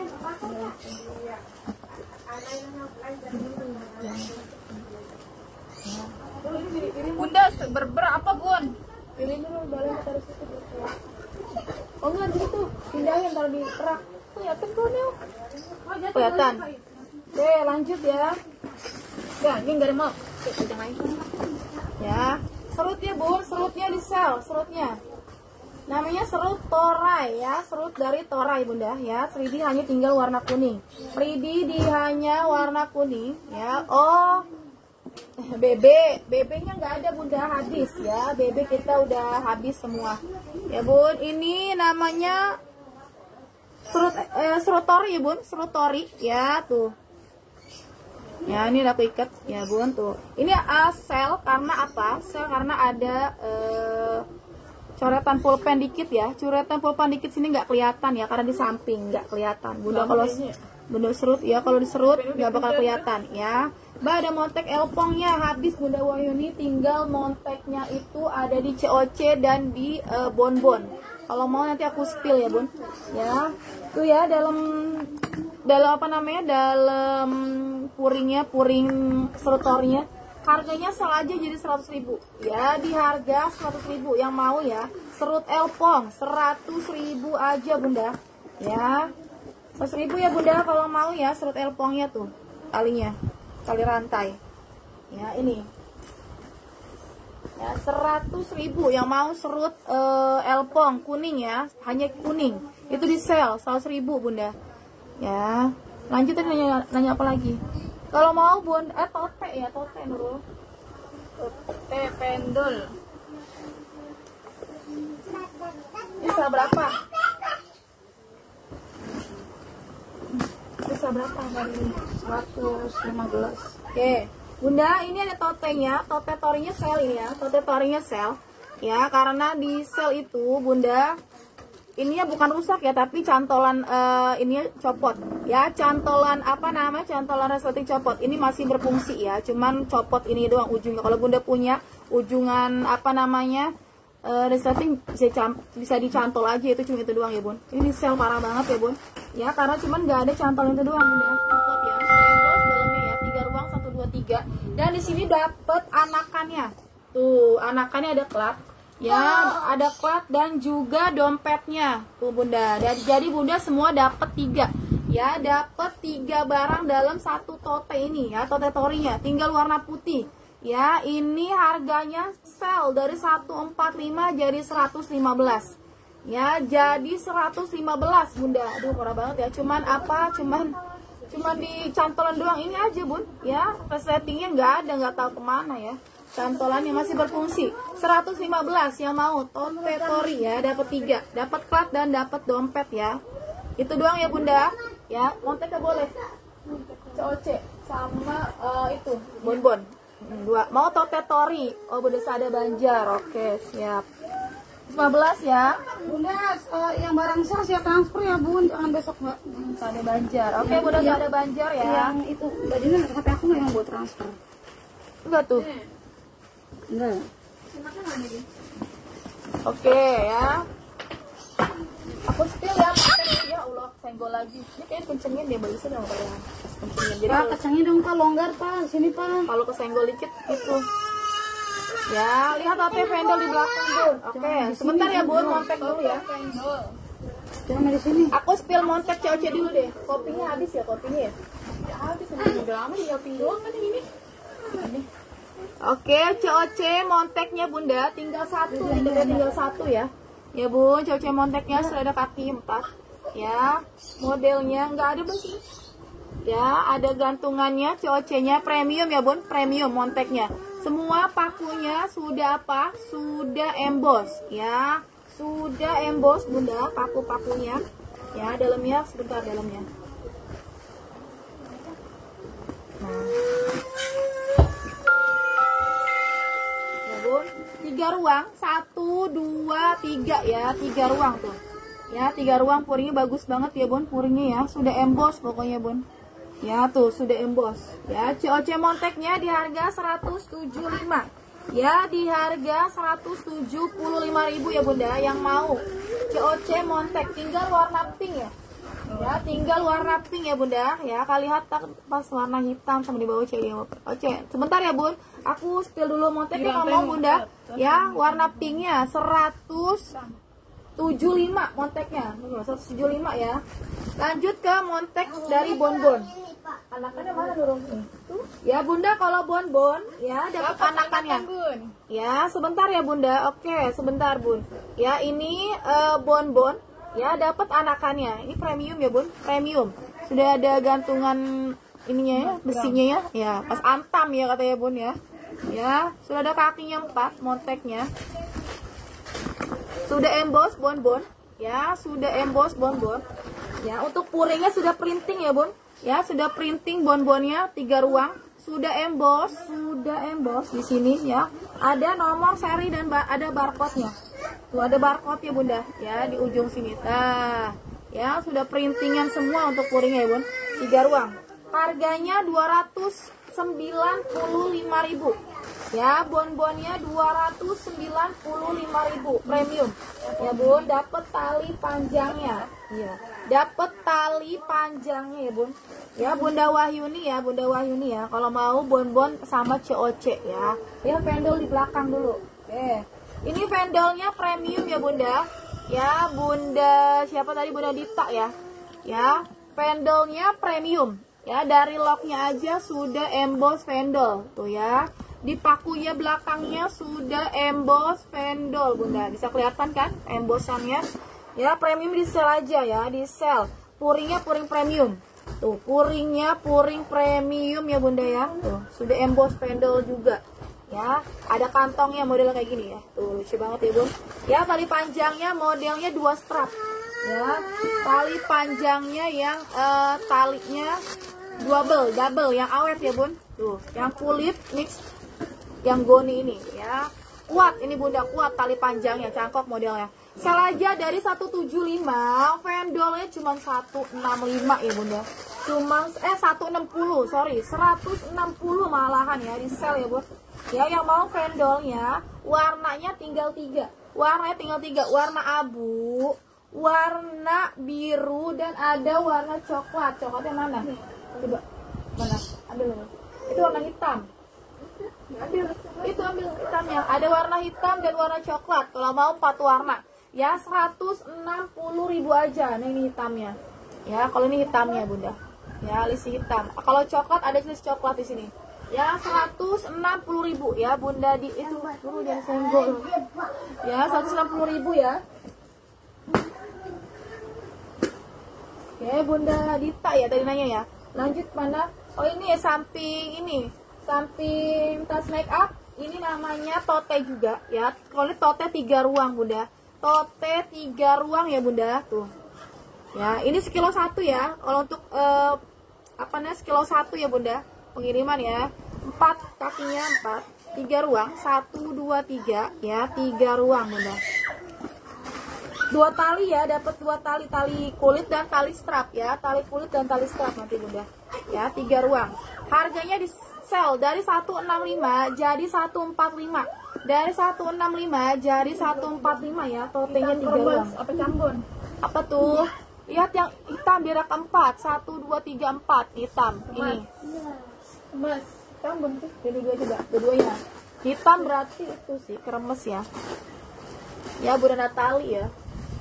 Bunda berberapa Bun? Pilih dulu balas taruh situ dulu. Oh enggak gitu, pindahin taruh di rak. Kelihatan kok nih. Kelihatan. Oke, lanjut ya. Ya, ini enggak ada mau. Oke, pegang lagi. Ya, serutnya Bun, serutnya di sel, serutnya. Namanya serut torai ya, serut dari torai Bunda ya. tiga D hanya tinggal warna kuning. tiga D di hanya warna kuning ya. Oh, B B, B B-nya nggak ada Bunda, habis ya. B B kita udah habis semua. Ya Bun, ini namanya serut eh, serut tori ya Bun, serut tori ya tuh. Ya ini aku ikat ya Bun tuh. Ini uh, sel karena apa? Sel karena ada eh, coretan pulpen dikit ya, coretan pulpen dikit sini nggak kelihatan ya karena di samping nggak kelihatan. Bunda kalau Bunda serut ya, kalau diserut nggak bakal kelihatan ya. Mbak ada montek elpongnya habis Bunda Wahyuni, tinggal monteknya itu ada di C O C dan di uh, bonbon. Kalau mau nanti aku spill ya Bun. Ya, tuh ya dalam dalam apa namanya dalam puringnya, puring serutornya. Harganya sel aja jadi seratus ribu ya, di harga seratus ribu yang mau ya. Serut elpong seratus ribu aja Bunda ya, seratus ribu ya Bunda kalau mau ya. Serut elpongnya tuh talinya, tali rantai ya, ini ya seratus ribu yang mau serut uh, elpong kuning ya, hanya kuning itu di sel seratus ribu Bunda ya. Lanjut nanya, nanya apa lagi? Kalau mau Bun, eh tote ya, tote Nurul. Tote pendul. Bisa berapa? Bisa berapa hari ini? seratus lima belas. Oke. Bunda, ini ada totenya, tote torinya sel ini ya. Tote torinya sel. Ya, karena di sel itu Bunda ininya bukan rusak ya, tapi cantolan uh, ini copot ya, cantolan apa namanya, cantolan resleting copot ini masih berfungsi ya, cuman copot ini doang ujungnya. Kalau Bunda punya ujungan apa namanya uh, resleting bisa bisa dicantol aja, itu cuma itu doang ya Bun. Ini sel parah banget ya Bun ya, karena cuman nggak ada cantol itu doang Bunda. Copot ya, endos dalamnya ya, tiga ruang satu dua tiga, dan di sini dapat anakannya tuh, anakannya ada klap ya, ada plat dan juga dompetnya tuh Bunda. Dan jadi Bunda semua dapat tiga ya, dapat tiga barang dalam satu tote ini ya, tote torinya tinggal warna putih ya. Ini harganya sel dari seratus empat puluh lima jadi seratus lima belas ya, jadi seratus lima belas Bunda. Aduh parah banget ya, cuman apa cuman cuman di cantolan doang ini aja Bun ya, resletingnya nggak ada, nggak tahu kemana ya. Cantolannya masih berfungsi. Seratus lima belas yang mau tote tori ya, dapat tiga, dapat plat dan dapat dompet ya. Itu doang ya Bunda ya. Monteknya boleh C O C sama uh, itu bonbon dua. Mau tote tori, oh Bunda Sada Banjar. Oke siap, lima belas ya Bunda, uh, yang barang sel saya transfer ya Bun, jangan besok Mbak. Sada Banjar. Oke Bunda Sada Banjar ya. Yang itu bajunya H P aku nggak yang buat transfer? Enggak tuh. Enggak. Oke ya. Aku spill ya, ya Allah, senggol lagi. Ini kayak kencengin dia barusan yang kayak kencengin. Jadi Pak, kecengin dong Pak, longgar Pak, sini Pak. kalau kesenggol dikit gitu. Ya, lihat H P vendor di belakang Bun. Oke, sebentar ya Bun, montek dulu ya. Jangan di sini. Aku spill montek C O C dulu deh. Kopinya habis ya, kopinya ya. Ya habis, udah lama di kopi doang kan ini. Ini. Oke, C O C monteknya Bunda tinggal satu, tinggal tinggal satu ya. Ya Bun, C O C monteknya sudah ada kaki empat. Ya, modelnya nggak ada besi. Ya, ada gantungannya, C O C-nya premium ya Bun, premium monteknya. Semua pakunya sudah apa? Sudah emboss ya. Sudah emboss Bunda, paku-pakunya. Ya, dalamnya sebentar dalamnya. Nah. Tiga ruang, satu, dua, tiga ya, tiga ruang tuh ya, tiga ruang. Puringnya bagus banget ya Bun, puringnya ya, sudah emboss pokoknya Bun ya, tuh sudah emboss ya. C O C monteknya di harga seratus tujuh puluh lima Ya, di harga seratus tujuh puluh lima ribu ya Bunda. Yang mau C O C Montek tinggal warna pink ya. Ya, tinggal warna pink ya Bunda. Ya, kali lihat pas warna hitam sama di bawah C O C. Sebentar ya Bun. Aku spill dulu Monteknya kalau mau Bunda. Ya, warna pinknya seratus tujuh puluh lima Monteknya. seratus tujuh puluh lima ya. Lanjut ke Montek dari Bonbon. Anakannya mana dorong nih? Ya Bunda, kalau bonbon ya dapat anakannya. Ya, sebentar ya Bunda. Oke, sebentar Bun. Ya, ini uh, bonbon ya dapat anakannya. Ini premium ya Bun, premium. Sudah ada gantungan ininya ya, besinya ya. Ya, pas antam ya katanya Bun ya. Ya, sudah ada kakinya empat Monteknya. Sudah emboss bonbon. Ya, sudah emboss bonbon. Ya, untuk puringnya sudah printing ya Bun. Ya, sudah printing bonbonnya tiga ruang, sudah emboss, sudah emboss di sini ya. Ada nomor seri dan ba ada barcode-nya. Tuh ada barcode ya Bunda, ya di ujung sini. Nah, ya sudah printingan semua untuk puringnya ya Bun. tiga ruang. Harganya dua ratus sembilan puluh lima ribu. Ya, bonbonnya dua ratus sembilan puluh lima ribu premium. Ya Bun, dapat tali panjangnya. Iya. Dapat tali panjangnya ya Bun. Ya Bunda Wahyuni ya, Bunda Wahyuni ya. Kalau mau bonbon sama C O C ya. Ya vendol di belakang dulu. Oke. Ini vendolnya premium ya Bunda. Ya Bunda siapa tadi Bunda Dita ya. Ya, vendolnya premium. Ya, dari locknya aja sudah emboss vendol tuh ya. Di pakunya belakangnya sudah emboss vendol Bunda. Bisa kelihatan kan embossannya? Ya, premium di sel aja ya, di sel. Puringnya puring premium. Tuh, puringnya puring premium ya Bunda ya. Tuh, sudah emboss vendol juga. Ya, ada kantongnya model kayak gini ya. Tuh, lucu banget ya Bun. Ya, tali panjangnya modelnya dua strap. Ya, tali panjangnya yang uh, talinya double, double yang awet ya Bun. Tuh, yang kulit mix yang goni ini ya. Kuat ini Bunda, kuat tali panjangnya, cangkok modelnya. Sel aja dari seratus tujuh puluh lima, vendolnya cuma seratus enam puluh lima ya Bunda. Cuma eh seratus enam puluh, sorry, seratus enam puluh malahan ya di sel ya Bun. Ya, yang mau vendolnya warnanya tinggal tiga. Warnanya tinggal tiga, warna abu, warna biru dan ada warna coklat. Coklatnya mana? Coba. Mana? Ambil. Itu warna hitam. Ambil. Itu ambil hitamnya. Ada warna hitam dan warna coklat. Kalau mau empat warna. Ya, seratus enam puluh ribu aja. Nah, ini hitamnya. Ya, kalau ini hitamnya, Bunda. Ya, lisi hitam. Kalau coklat ada jenis coklat di sini. Ya, seratus enam puluh ribu ya, Bunda di itu. Dulu jangan senggol. Ya, seratus enam puluh ribu ya. Oke, Bunda Dita ya tadi nanya ya. Lanjut mana? Oh, ini ya samping ini. Samping tas make up. Ini namanya tote juga ya. Kalau ini tote tiga ruang, Bunda. Tote tiga ruang ya, Bunda. Tuh. Ya, ini sekilo satu ya. Kalau untuk eh, apa namanya? Sekilo satu ya, Bunda. Pengiriman ya. Empat kakinya empat. Tiga ruang. Satu, dua, tiga ya. Tiga ruang, Bunda. Dua tali ya, dapat dua tali, tali kulit dan tali strap ya, tali kulit dan tali strap nanti Bunda. Ya, tiga ruang. Harganya di sel dari seratus enam puluh lima jadi seratus empat puluh lima. Dari seratus enam puluh lima jadi seratus empat puluh lima ya, totenya tiga ruang. Apa cambon? Apa tuh? Lihat yang hitam di rak empat, satu dua tiga empat hitam. Ini. Mas, cambon tuh. Dua-dua juga, dua-duanya. Hitam berarti itu sih kremes ya. Ya, Bunda Natali ya.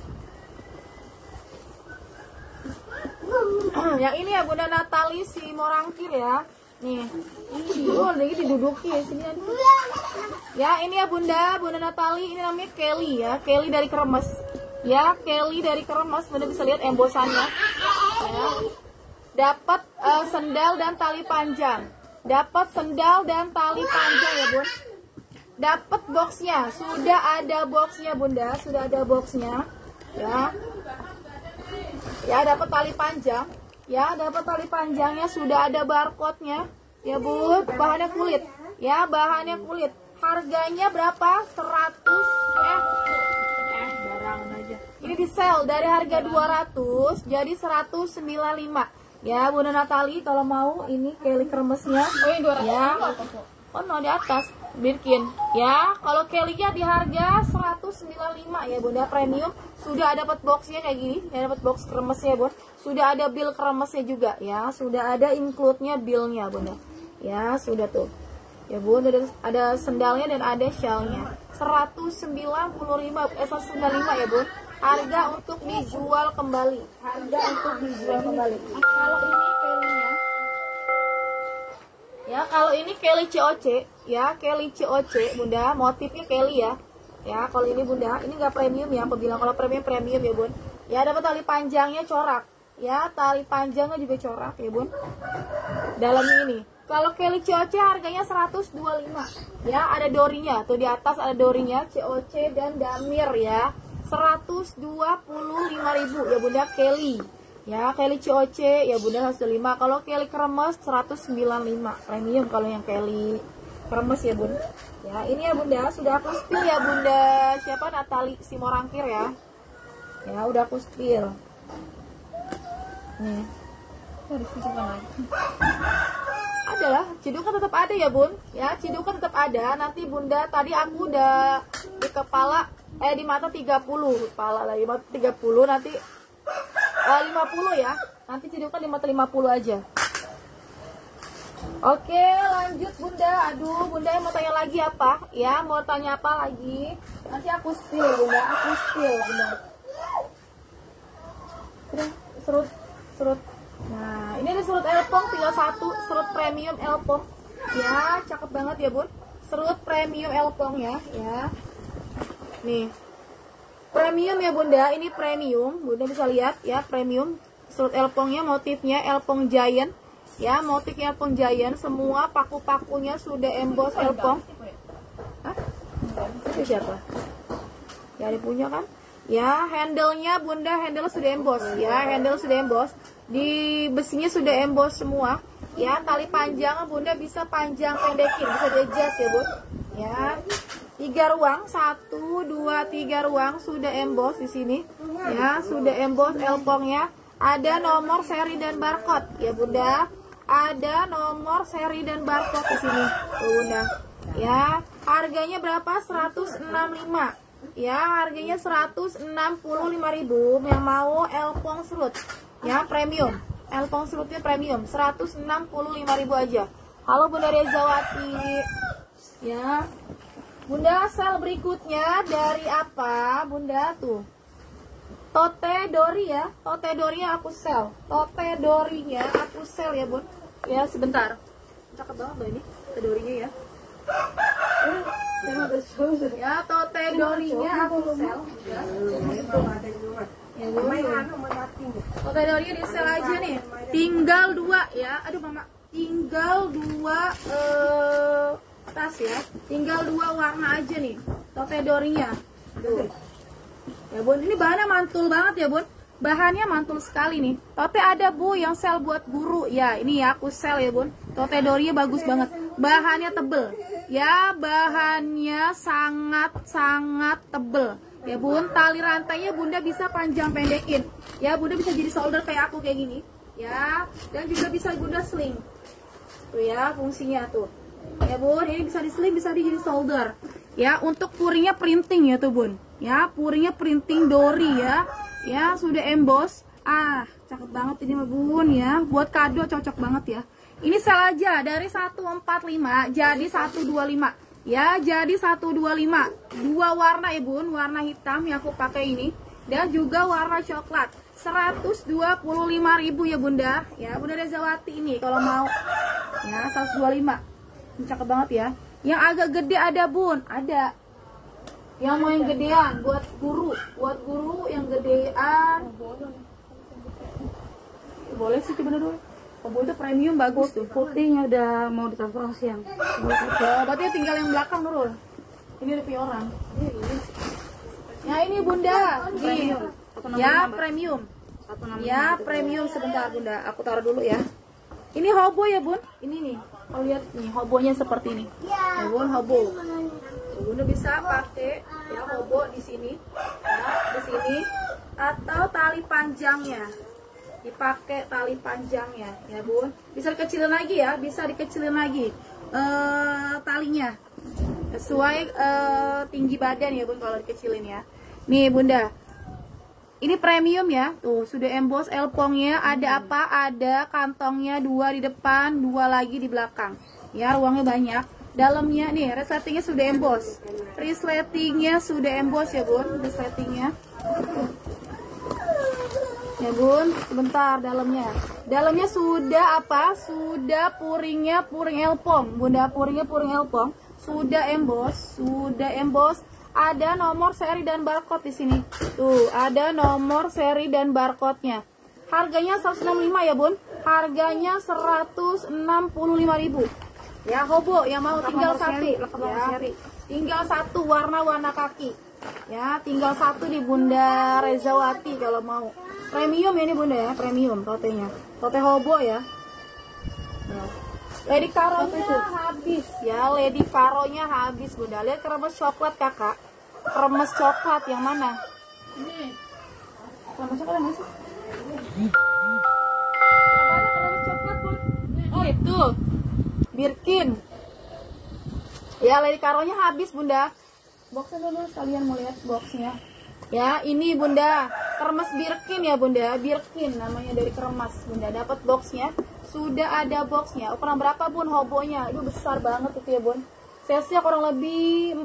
Yang ini ya Bunda Natali si Morangkir ya. Nih. Oh, lagi diduduki ya sini. Ya, ini ya Bunda, Bunda Natali ini namanya Kelly ya. Kelly dari Kremes. Ya, Kelly dari Kremes. Bunda bisa lihat embossannya. Ya. Dapat uh, sendal dan tali panjang. Dapat sendal dan tali panjang ya, Bun. Dapat boxnya. Sudah ada boxnya, Bunda. Sudah ada boxnya. Ya. Ya, dapat tali panjang. Ya, dapat tali panjangnya, sudah ada barcode-nya. Ya, Bu, bahannya kulit. Ya, bahannya kulit. Harganya berapa? seratus eh eh barangan aja. Ini di sale dari harga dua ratus jadi seratus sembilan puluh lima. Ya, Bunda Natali kalau mau ini Kelly kremesnya. Oh, ini dua ratus. Ya. Oh no, di atas Birkin ya. Kalau Kelly-nya di harga seratus sembilan puluh lima ya bunda, premium. Sudah dapat boxnya kayak gini ya, dapat box kremesnya bun. Sudah ada bill kremesnya juga ya, sudah ada include-nya billnya bunda ya, sudah tuh ya bun. Ada, ada sendalnya dan ada shell-nya. Seratus sembilan puluh lima eh seratus sembilan puluh lima ya bun. Harga untuk dijual kembali, harga untuk dijual kembali. Kalau ini Kelly-nya ya, kalau ini Kelly C O C ya, Kelly C O C bunda, motifnya Kelly ya. Ya, kalau ini bunda, ini enggak premium ya, aku bilang. Kalau premium premium ya bun. Ya, dapat tali panjangnya corak. Ya, tali panjangnya juga corak ya bun. Dalamnya ini. Kalau Kelly C O C harganya seratus dua puluh lima. Ya, ada dorinya. Tuh di atas ada dorinya, C O C dan damir ya. seratus dua puluh lima ribu ya bunda Kelly. Ya, Kelly C O C ya bunda seratus dua puluh lima. Kalau Kelly kremes seratus sembilan puluh lima. Premium kalau yang Kelly kremes ya bun. Ya, ini ya bunda, sudah aku spill ya bunda. Siapa? Natali Simorangkir ya. Ya, udah aku spill. Nih. Harus disimpan lagi. Ada lah, cidukan tetap ada ya bun. Ya, cidukan tetap ada. Nanti bunda tadi aku udah di kepala eh di mata tiga puluh, kepala lagi mata tiga puluh, nanti eh, lima puluh ya. Nanti cidukan di mata lima puluh aja. Oke, lanjut bunda. Aduh, bunda yang mau tanya lagi apa? Ya, mau tanya apa lagi? Nanti aku spill bunda, aku spill bunda. Udah, serut, serut. Nah, ini ada serut elpong tinggal satu, serut premium elpong. Ya, cakep banget ya bun. Serut premium elpong ya, ya. Nih, premium ya bunda. Ini premium, bunda bisa lihat ya, premium. Serut elpongnya motifnya elpong giant. Ya, motifnya elpong giant, semua paku-pakunya sudah emboss elpong. Hah? Itu siapa? Ya, ada punya kan? Ya, handle-nya bunda, handle sudah emboss. Ya, handle sudah emboss. Di besinya sudah emboss semua. Ya, tali panjang bunda bisa panjang pendekin, bisa di-adjust ya bun. Ya, tiga ruang, satu, dua, tiga ruang sudah emboss di sini. Ya, sudah emboss elpongnya. Ada nomor seri dan barcode ya bunda. Ada nomor seri dan barcode di sini, tuh bunda. Ya, harganya berapa? seratus enam puluh lima. Ya, harganya seratus enam puluh lima ribu. Yang mau elpong serut, ya premium. Elpong serutnya premium, seratus enam puluh lima ribu aja. Halo Bunda Rezawati. Ya, bunda, sel berikutnya dari apa, bunda? Tuh, Tote Dori ya. Tote Dorinya aku sel. Tote Dorinya aku sel ya bun. Ya, sebentar. Cakep banget loh ini Tote Dorinya ya. Ya, Tote Dorinya aku sel. Ya, ya bun. Tote Dorinya di sel aja nih. Tinggal dua ya. Aduh mama. Tinggal dua eh, tas ya. Tinggal dua warna aja nih. Tote Dorinya. Tuh. Ya bun, ini bahannya mantul banget ya bun. Bahannya mantul sekali nih. Tote ada bu yang sel buat guru. Ya ini ya aku sel ya bun. Tote Dorinya bagus banget. Bahannya tebel. Ya bahannya sangat-sangat tebel. Ya bun, tali rantainya bunda bisa panjang pendekin. Ya bunda bisa jadi solder kayak aku kayak gini. Ya, dan juga bisa bunda sling. Tuh ya fungsinya tuh. Ya bun, ini bisa di sling, bisa di jadi solder. Ya, untuk puringnya printing ya tuh bun. Ya, puringnya printing Dori ya. Ya, sudah emboss. Ah, cakep banget ini bun ya. Buat kado cocok banget ya. Ini sel aja dari seratus empat puluh lima jadi seratus dua puluh lima. Ya, jadi seratus dua puluh lima. Dua warna ya bun, warna hitam yang aku pakai ini dan juga warna coklat. seratus dua puluh lima ribu ya bunda. Ya, Bunda Rezawati ini kalau mau. Ya, seratus dua puluh lima. Ini cakep banget ya. Yang agak gede ada bun, ada. Yang mau yang gedean buat guru, buat guru yang gedean. Boleh sih coba dulu. Oh, itu premium bagus tuh. Putihnya udah mau ditransferasi yang. Oh, berarti tinggal yang belakang dulu. Ini udah punya orang. Ya ini bunda, nih. Ya premium. Ya premium sebentar bunda. Aku taruh dulu ya. Ini hobo ya bun. Ini nih. Kau lihat nih hobonya seperti ini. Ya bun, hobo. Bunda bisa pakai ya hobo di sini, ya, di sini, atau tali panjangnya. dipakai tali panjangnya ya bun. Bisa dikecilin lagi ya, bisa dikecilin lagi uh, talinya sesuai uh, tinggi badan ya bun kalau dikecilin ya. Nih bunda, ini premium ya, tuh sudah emboss elpongnya. Ada apa? Ada kantongnya dua di depan, dua lagi di belakang ya, ruangnya banyak. Dalamnya nih resletingnya sudah emboss, resletingnya sudah emboss ya bun, resletingnya ya bun. Sebentar, dalamnya dalamnya sudah apa? Sudah puringnya puring elpong bunda, puringnya puring elpong, sudah emboss, sudah emboss. Ada nomor seri dan barcode di sini. Tuh, ada nomor seri dan barcode-nya. Harganya seratus enam puluh lima ya bun, harganya seratus enam puluh lima ribu. Ya hobo yang mau tinggal satu ya, tinggal satu warna-warna kaki ya, tinggal satu di Bunda Rezawati kalau mau. Premium ya ini bunda ya, premium totenya, tote hobo ya. Nah, Lady Caronya habis ya, Lady Caronya habis bunda. Lihat kremes coklat kakak, kremes coklat yang mana? Ini kremes coklat yang mana sih? Yang mana kremes coklat bun? Oh itu Birkin ya, Lady Caronya habis bunda. Boxnya dulu sekalian mau lihat boxnya ya. Ini bunda kremes Birkin ya bunda, Birkin namanya dari kremes bunda. Dapat boxnya, sudah ada boxnya. Ukuran berapa bun hobonya? Itu besar banget itu ya bun, size-nya kurang lebih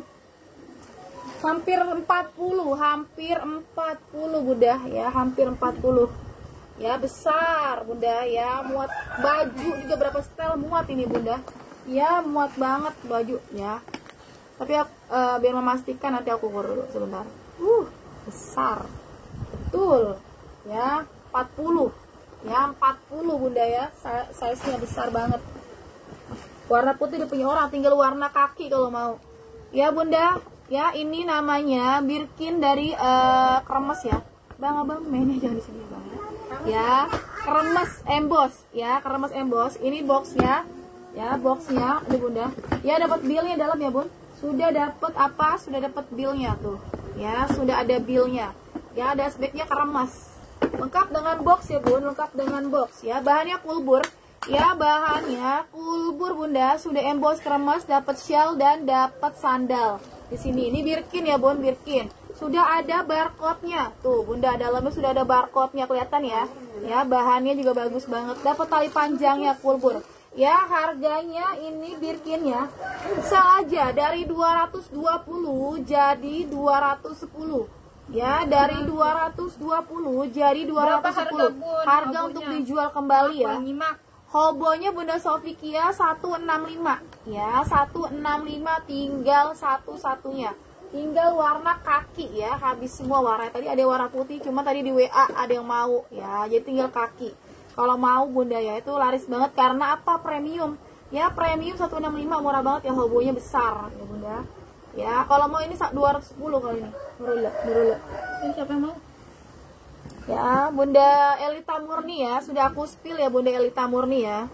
hampir empat puluh, hampir empat puluh bunda ya, hampir empat puluh ya, besar bunda ya. Muat baju juga berapa setel muat ini bunda ya, muat banget bajunya. Tapi uh, biar memastikan nanti aku ukur dulu sebentar. Uh besar betul ya, empat puluh ya, empat puluh bunda ya, size nya besar banget. Warna putih udah punya orang, tinggal warna kaki kalau mau ya bunda ya. Ini namanya Birkin dari uh, kremes ya bang. Abang mainnya jangan di sini bang ya, kremes emboss ya, kremes emboss. Ini boxnya ya, boxnya ini bunda ya. Dapat billnya dalam ya bun, sudah dapat apa? Sudah dapat billnya tuh ya, sudah ada billnya ya. Dashbacknya kremes, lengkap dengan box ya bun, lengkap dengan box ya. Bahannya kulbur ya, bahannya kulbur bunda. Sudah emboss kremes, dapat shell dan dapat sandal di sini. Ini Birkin ya bun, Birkin. Sudah ada barcode-nya tuh bunda, dalamnya sudah ada barcode-nya, kelihatan ya ya. Bahannya juga bagus banget, dapat tali panjangnya kulbur ya. Harganya ini Birkin ya, saja dari dua ratus dua puluh jadi dua ratus sepuluh ya, dari dua ratus dua puluh jadi dua ratus sepuluh. Harga, harga untuk dijual kembali ya. Hobonya bunda Sofikia seratus enam puluh lima ya, seratus enam puluh lima, tinggal satu-satunya. Tinggal warna kaki ya, habis semua warna. Tadi ada warna putih, cuma tadi di W A ada yang mau ya, jadi tinggal kaki. Kalau mau bunda ya, itu laris banget karena apa? Premium ya, premium seratus enam puluh lima, murah banget ya, hobonya besar ya bunda ya. Kalau mau ini dua ratus sepuluh kali ini. Nurula, nurula. Ini siapa yang mau? Ya, bunda Elita Murni ya, sudah aku spill ya bunda Elita Murni ya.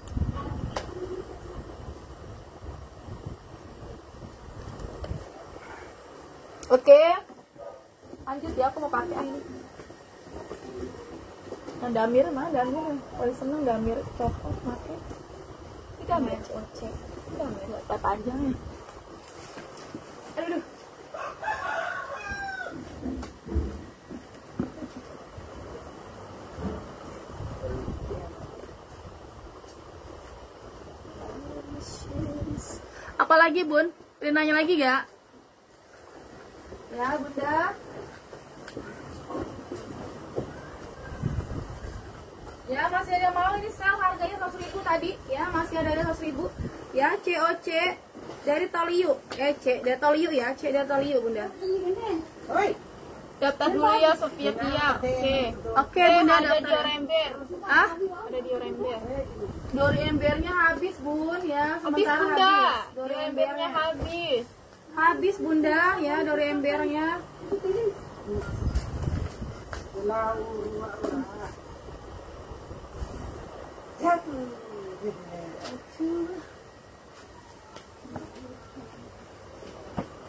Oke, lanjut ya, aku mau pakai ini. Nah, Damir mah, Damir paling seneng Damir coklat pakai. Ini Damir cocek, Damir nggak panjangnya. Aduh. Apalagi bun? Pilih nanya lagi gak? Ya bunda. Ya masih ada mau ini sel, harganya seratus ribu tadi ya, masih ada seratus ribu ya. C O C dari Toliu, eh C dari Toliu ya, C dari Toliu bunda. Oi. Daftar dulu ya Sofia Tia. Oke. Oke bunda, ada dior ember. Ah? Ada dior ember. Dior embernya habis bun ya, sementara habis. Habis dior embernya habis. Habis bunda ya, dior embernya.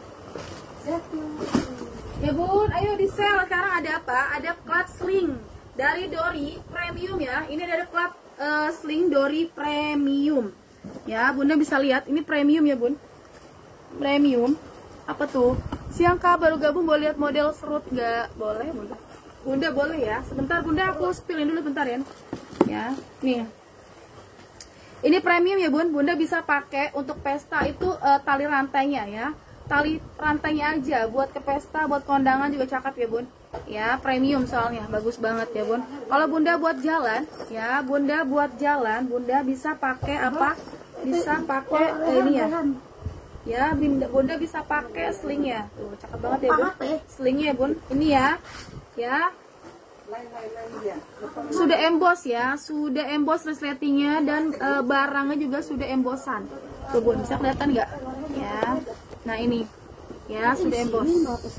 Ya bun, ayo di sel sekarang ada apa? Ada clutch sling dari Dori Premium ya. Ini dari plat uh, sling Dori Premium. Ya, Bunda bisa lihat ini premium ya, Bun. Premium. Apa tuh? Siang Kak baru gabung, boleh lihat model serut nggak? Boleh, Bunda. Bunda boleh ya. Sebentar Bunda, aku spillin dulu bentar ya. Ya, nih. Ini premium ya, Bun. Bunda bisa pakai untuk pesta itu uh, tali rantainya ya. Tali rantainya aja buat ke pesta, buat kondangan juga cakep ya, Bun. Ya, premium soalnya, bagus banget ya, Bun. Kalau Bunda buat jalan, ya, Bunda buat jalan, Bunda bisa pakai apa? Bisa pakai eh, ini ya. Ya, Bunda bisa pakai slingnya. Tuh, cakep banget ya, Bun. Slingnya, Bun. Ini ya. Ya. Sudah emboss ya, sudah emboss resletingnya dan e, barangnya juga sudah embossan. Tuh, Bun, bisa kelihatan nggak? Ya. Nah, ini. Ya, sudah emboss.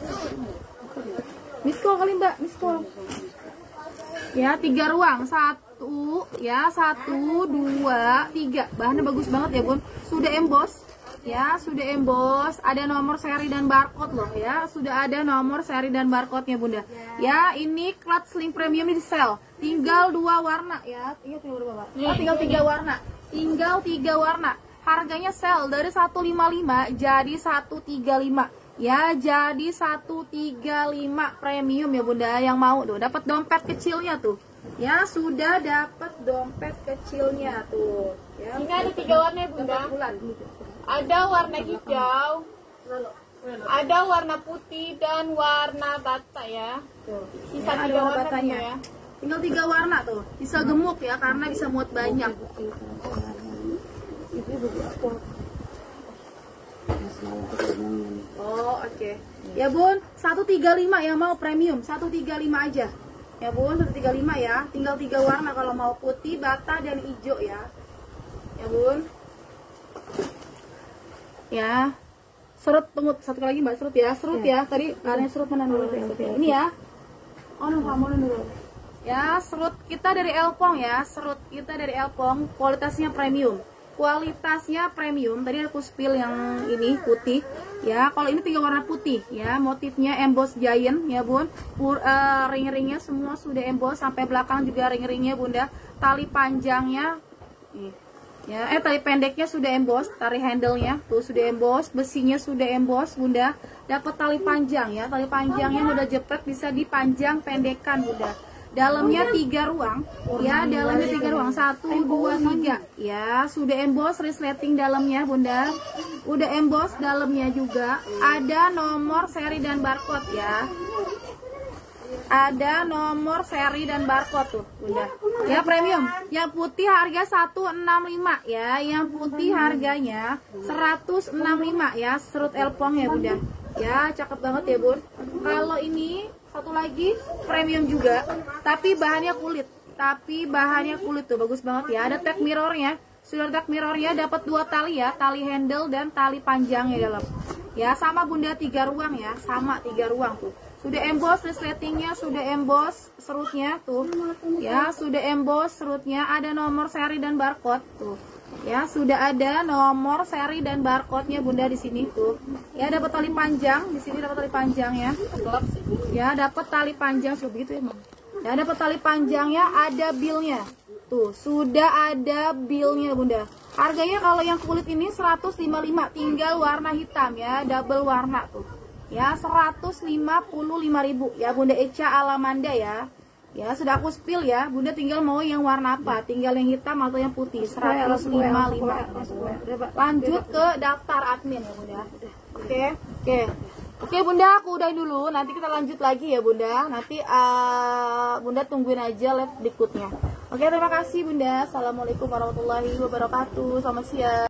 Miss call kali, Mbak, miss call. Ya, tiga ruang, satu, ya, satu, dua, tiga. Bahannya bagus banget ya, Bun. Sudah emboss, ya, sudah emboss. Ada nomor seri dan barcode loh, ya. Sudah ada nomor seri dan barcode-nya, Bunda. Ya, ini Clutch Sling Premium ini di sale. Tinggal dua warna, ya. Tinggal tinggal berapa? Oh, tinggal tiga warna. Tinggal tiga warna. Harganya sale dari seratus lima puluh lima jadi seratus tiga puluh lima. Ya, jadi seratus tiga puluh lima premium ya, Bunda, yang mau tuh dapat dompet kecilnya tuh. Ya, sudah dapat dompet kecilnya tuh. Ya, ini ada tiga warna, Bunda. Ada warna hijau, ada warna putih dan warna bata ya. Tuh. Sisa Ya, tiga ada warna batanya ya. Tinggal tiga warna tuh. Bisa gemuk ya karena bisa muat banyak. Oh, oke. Okay. Ya, Bun, seratus tiga puluh lima yang mau premium, seratus tiga puluh lima aja. Ya, Bun, seratus tiga puluh lima ya. Tinggal tiga warna kalau mau putih, bata dan hijau ya. Ya, Bun. Ya. Serut, tunggu satu lagi Mbak, serut ya. Serut ya. Tadi karena serut mana dulu? Ini ya. Oh, no, kamu dulu. Ya, serut kita dari Elpong ya. Serut kita dari Elpong, kualitasnya premium. Kualitasnya premium. Tadi aku spill yang ini putih ya. Kalau ini tiga warna putih ya, motifnya emboss giant ya, Bun. Pur, uh, ring-ringnya semua sudah emboss sampai belakang juga ring-ringnya, Bunda. Tali panjangnya nih ya, eh tali pendeknya sudah emboss, tali handle-nya tuh sudah emboss, besinya sudah emboss, Bunda. Dapat tali panjang ya, tali panjangnya udah jepret bisa dipanjang pendekan, Bunda. Dalamnya tiga ruang ya, dalamnya tiga ruang, satu dua tiga ya, sudah emboss resleting dalamnya, Bunda. Udah emboss dalamnya juga. Ada nomor seri dan barcode ya, ada nomor seri dan barcode tuh, Bunda. Ya, premium. Yang putih harga seratus enam puluh lima ya, yang putih harganya seratus enam puluh lima ya, serut Elpong ya, Bunda. Ya, cakep banget ya, Bun. Kalau ini satu lagi premium juga, tapi bahannya kulit. Tapi bahannya kulit tuh bagus banget ya. Ada tag mirrornya. Sudah tag mirrornya, dapat dua tali ya, tali handle dan tali panjangnya dalam. Ya, sama, Bunda, tiga ruang ya, sama tiga ruang tuh. Sudah emboss resletingnya, sudah emboss serutnya tuh. Ya, sudah emboss serutnya, ada nomor seri dan barcode tuh. Ya, sudah ada nomor seri dan barcode-nya, Bunda, di sini tuh. Ya, dapat tali panjang, di sini dapat tali panjang ya. Ya, dapat tali panjang sudah begitu ya, Bang. Ya, dapat tali panjangnya, ada bill-nya. Tuh, sudah ada bill-nya, Bunda. Harganya kalau yang kulit ini seratus lima puluh lima, tinggal warna hitam ya, double warna tuh. Ya, seratus lima puluh lima ribu ya, Bunda Echa Alamanda ya. Ya, sudah aku spill ya, Bunda tinggal mau yang warna apa, tinggal yang hitam atau yang putih, seratus lima puluh lima. Lanjut ke daftar admin ya, Bunda. Oke, oke. Oke, Bunda, aku udah dulu, nanti kita lanjut lagi ya, Bunda. Nanti uh, Bunda tungguin aja live berikutnya. Oke, terima kasih, Bunda. Assalamualaikum warahmatullahi wabarakatuh. Selamat siang.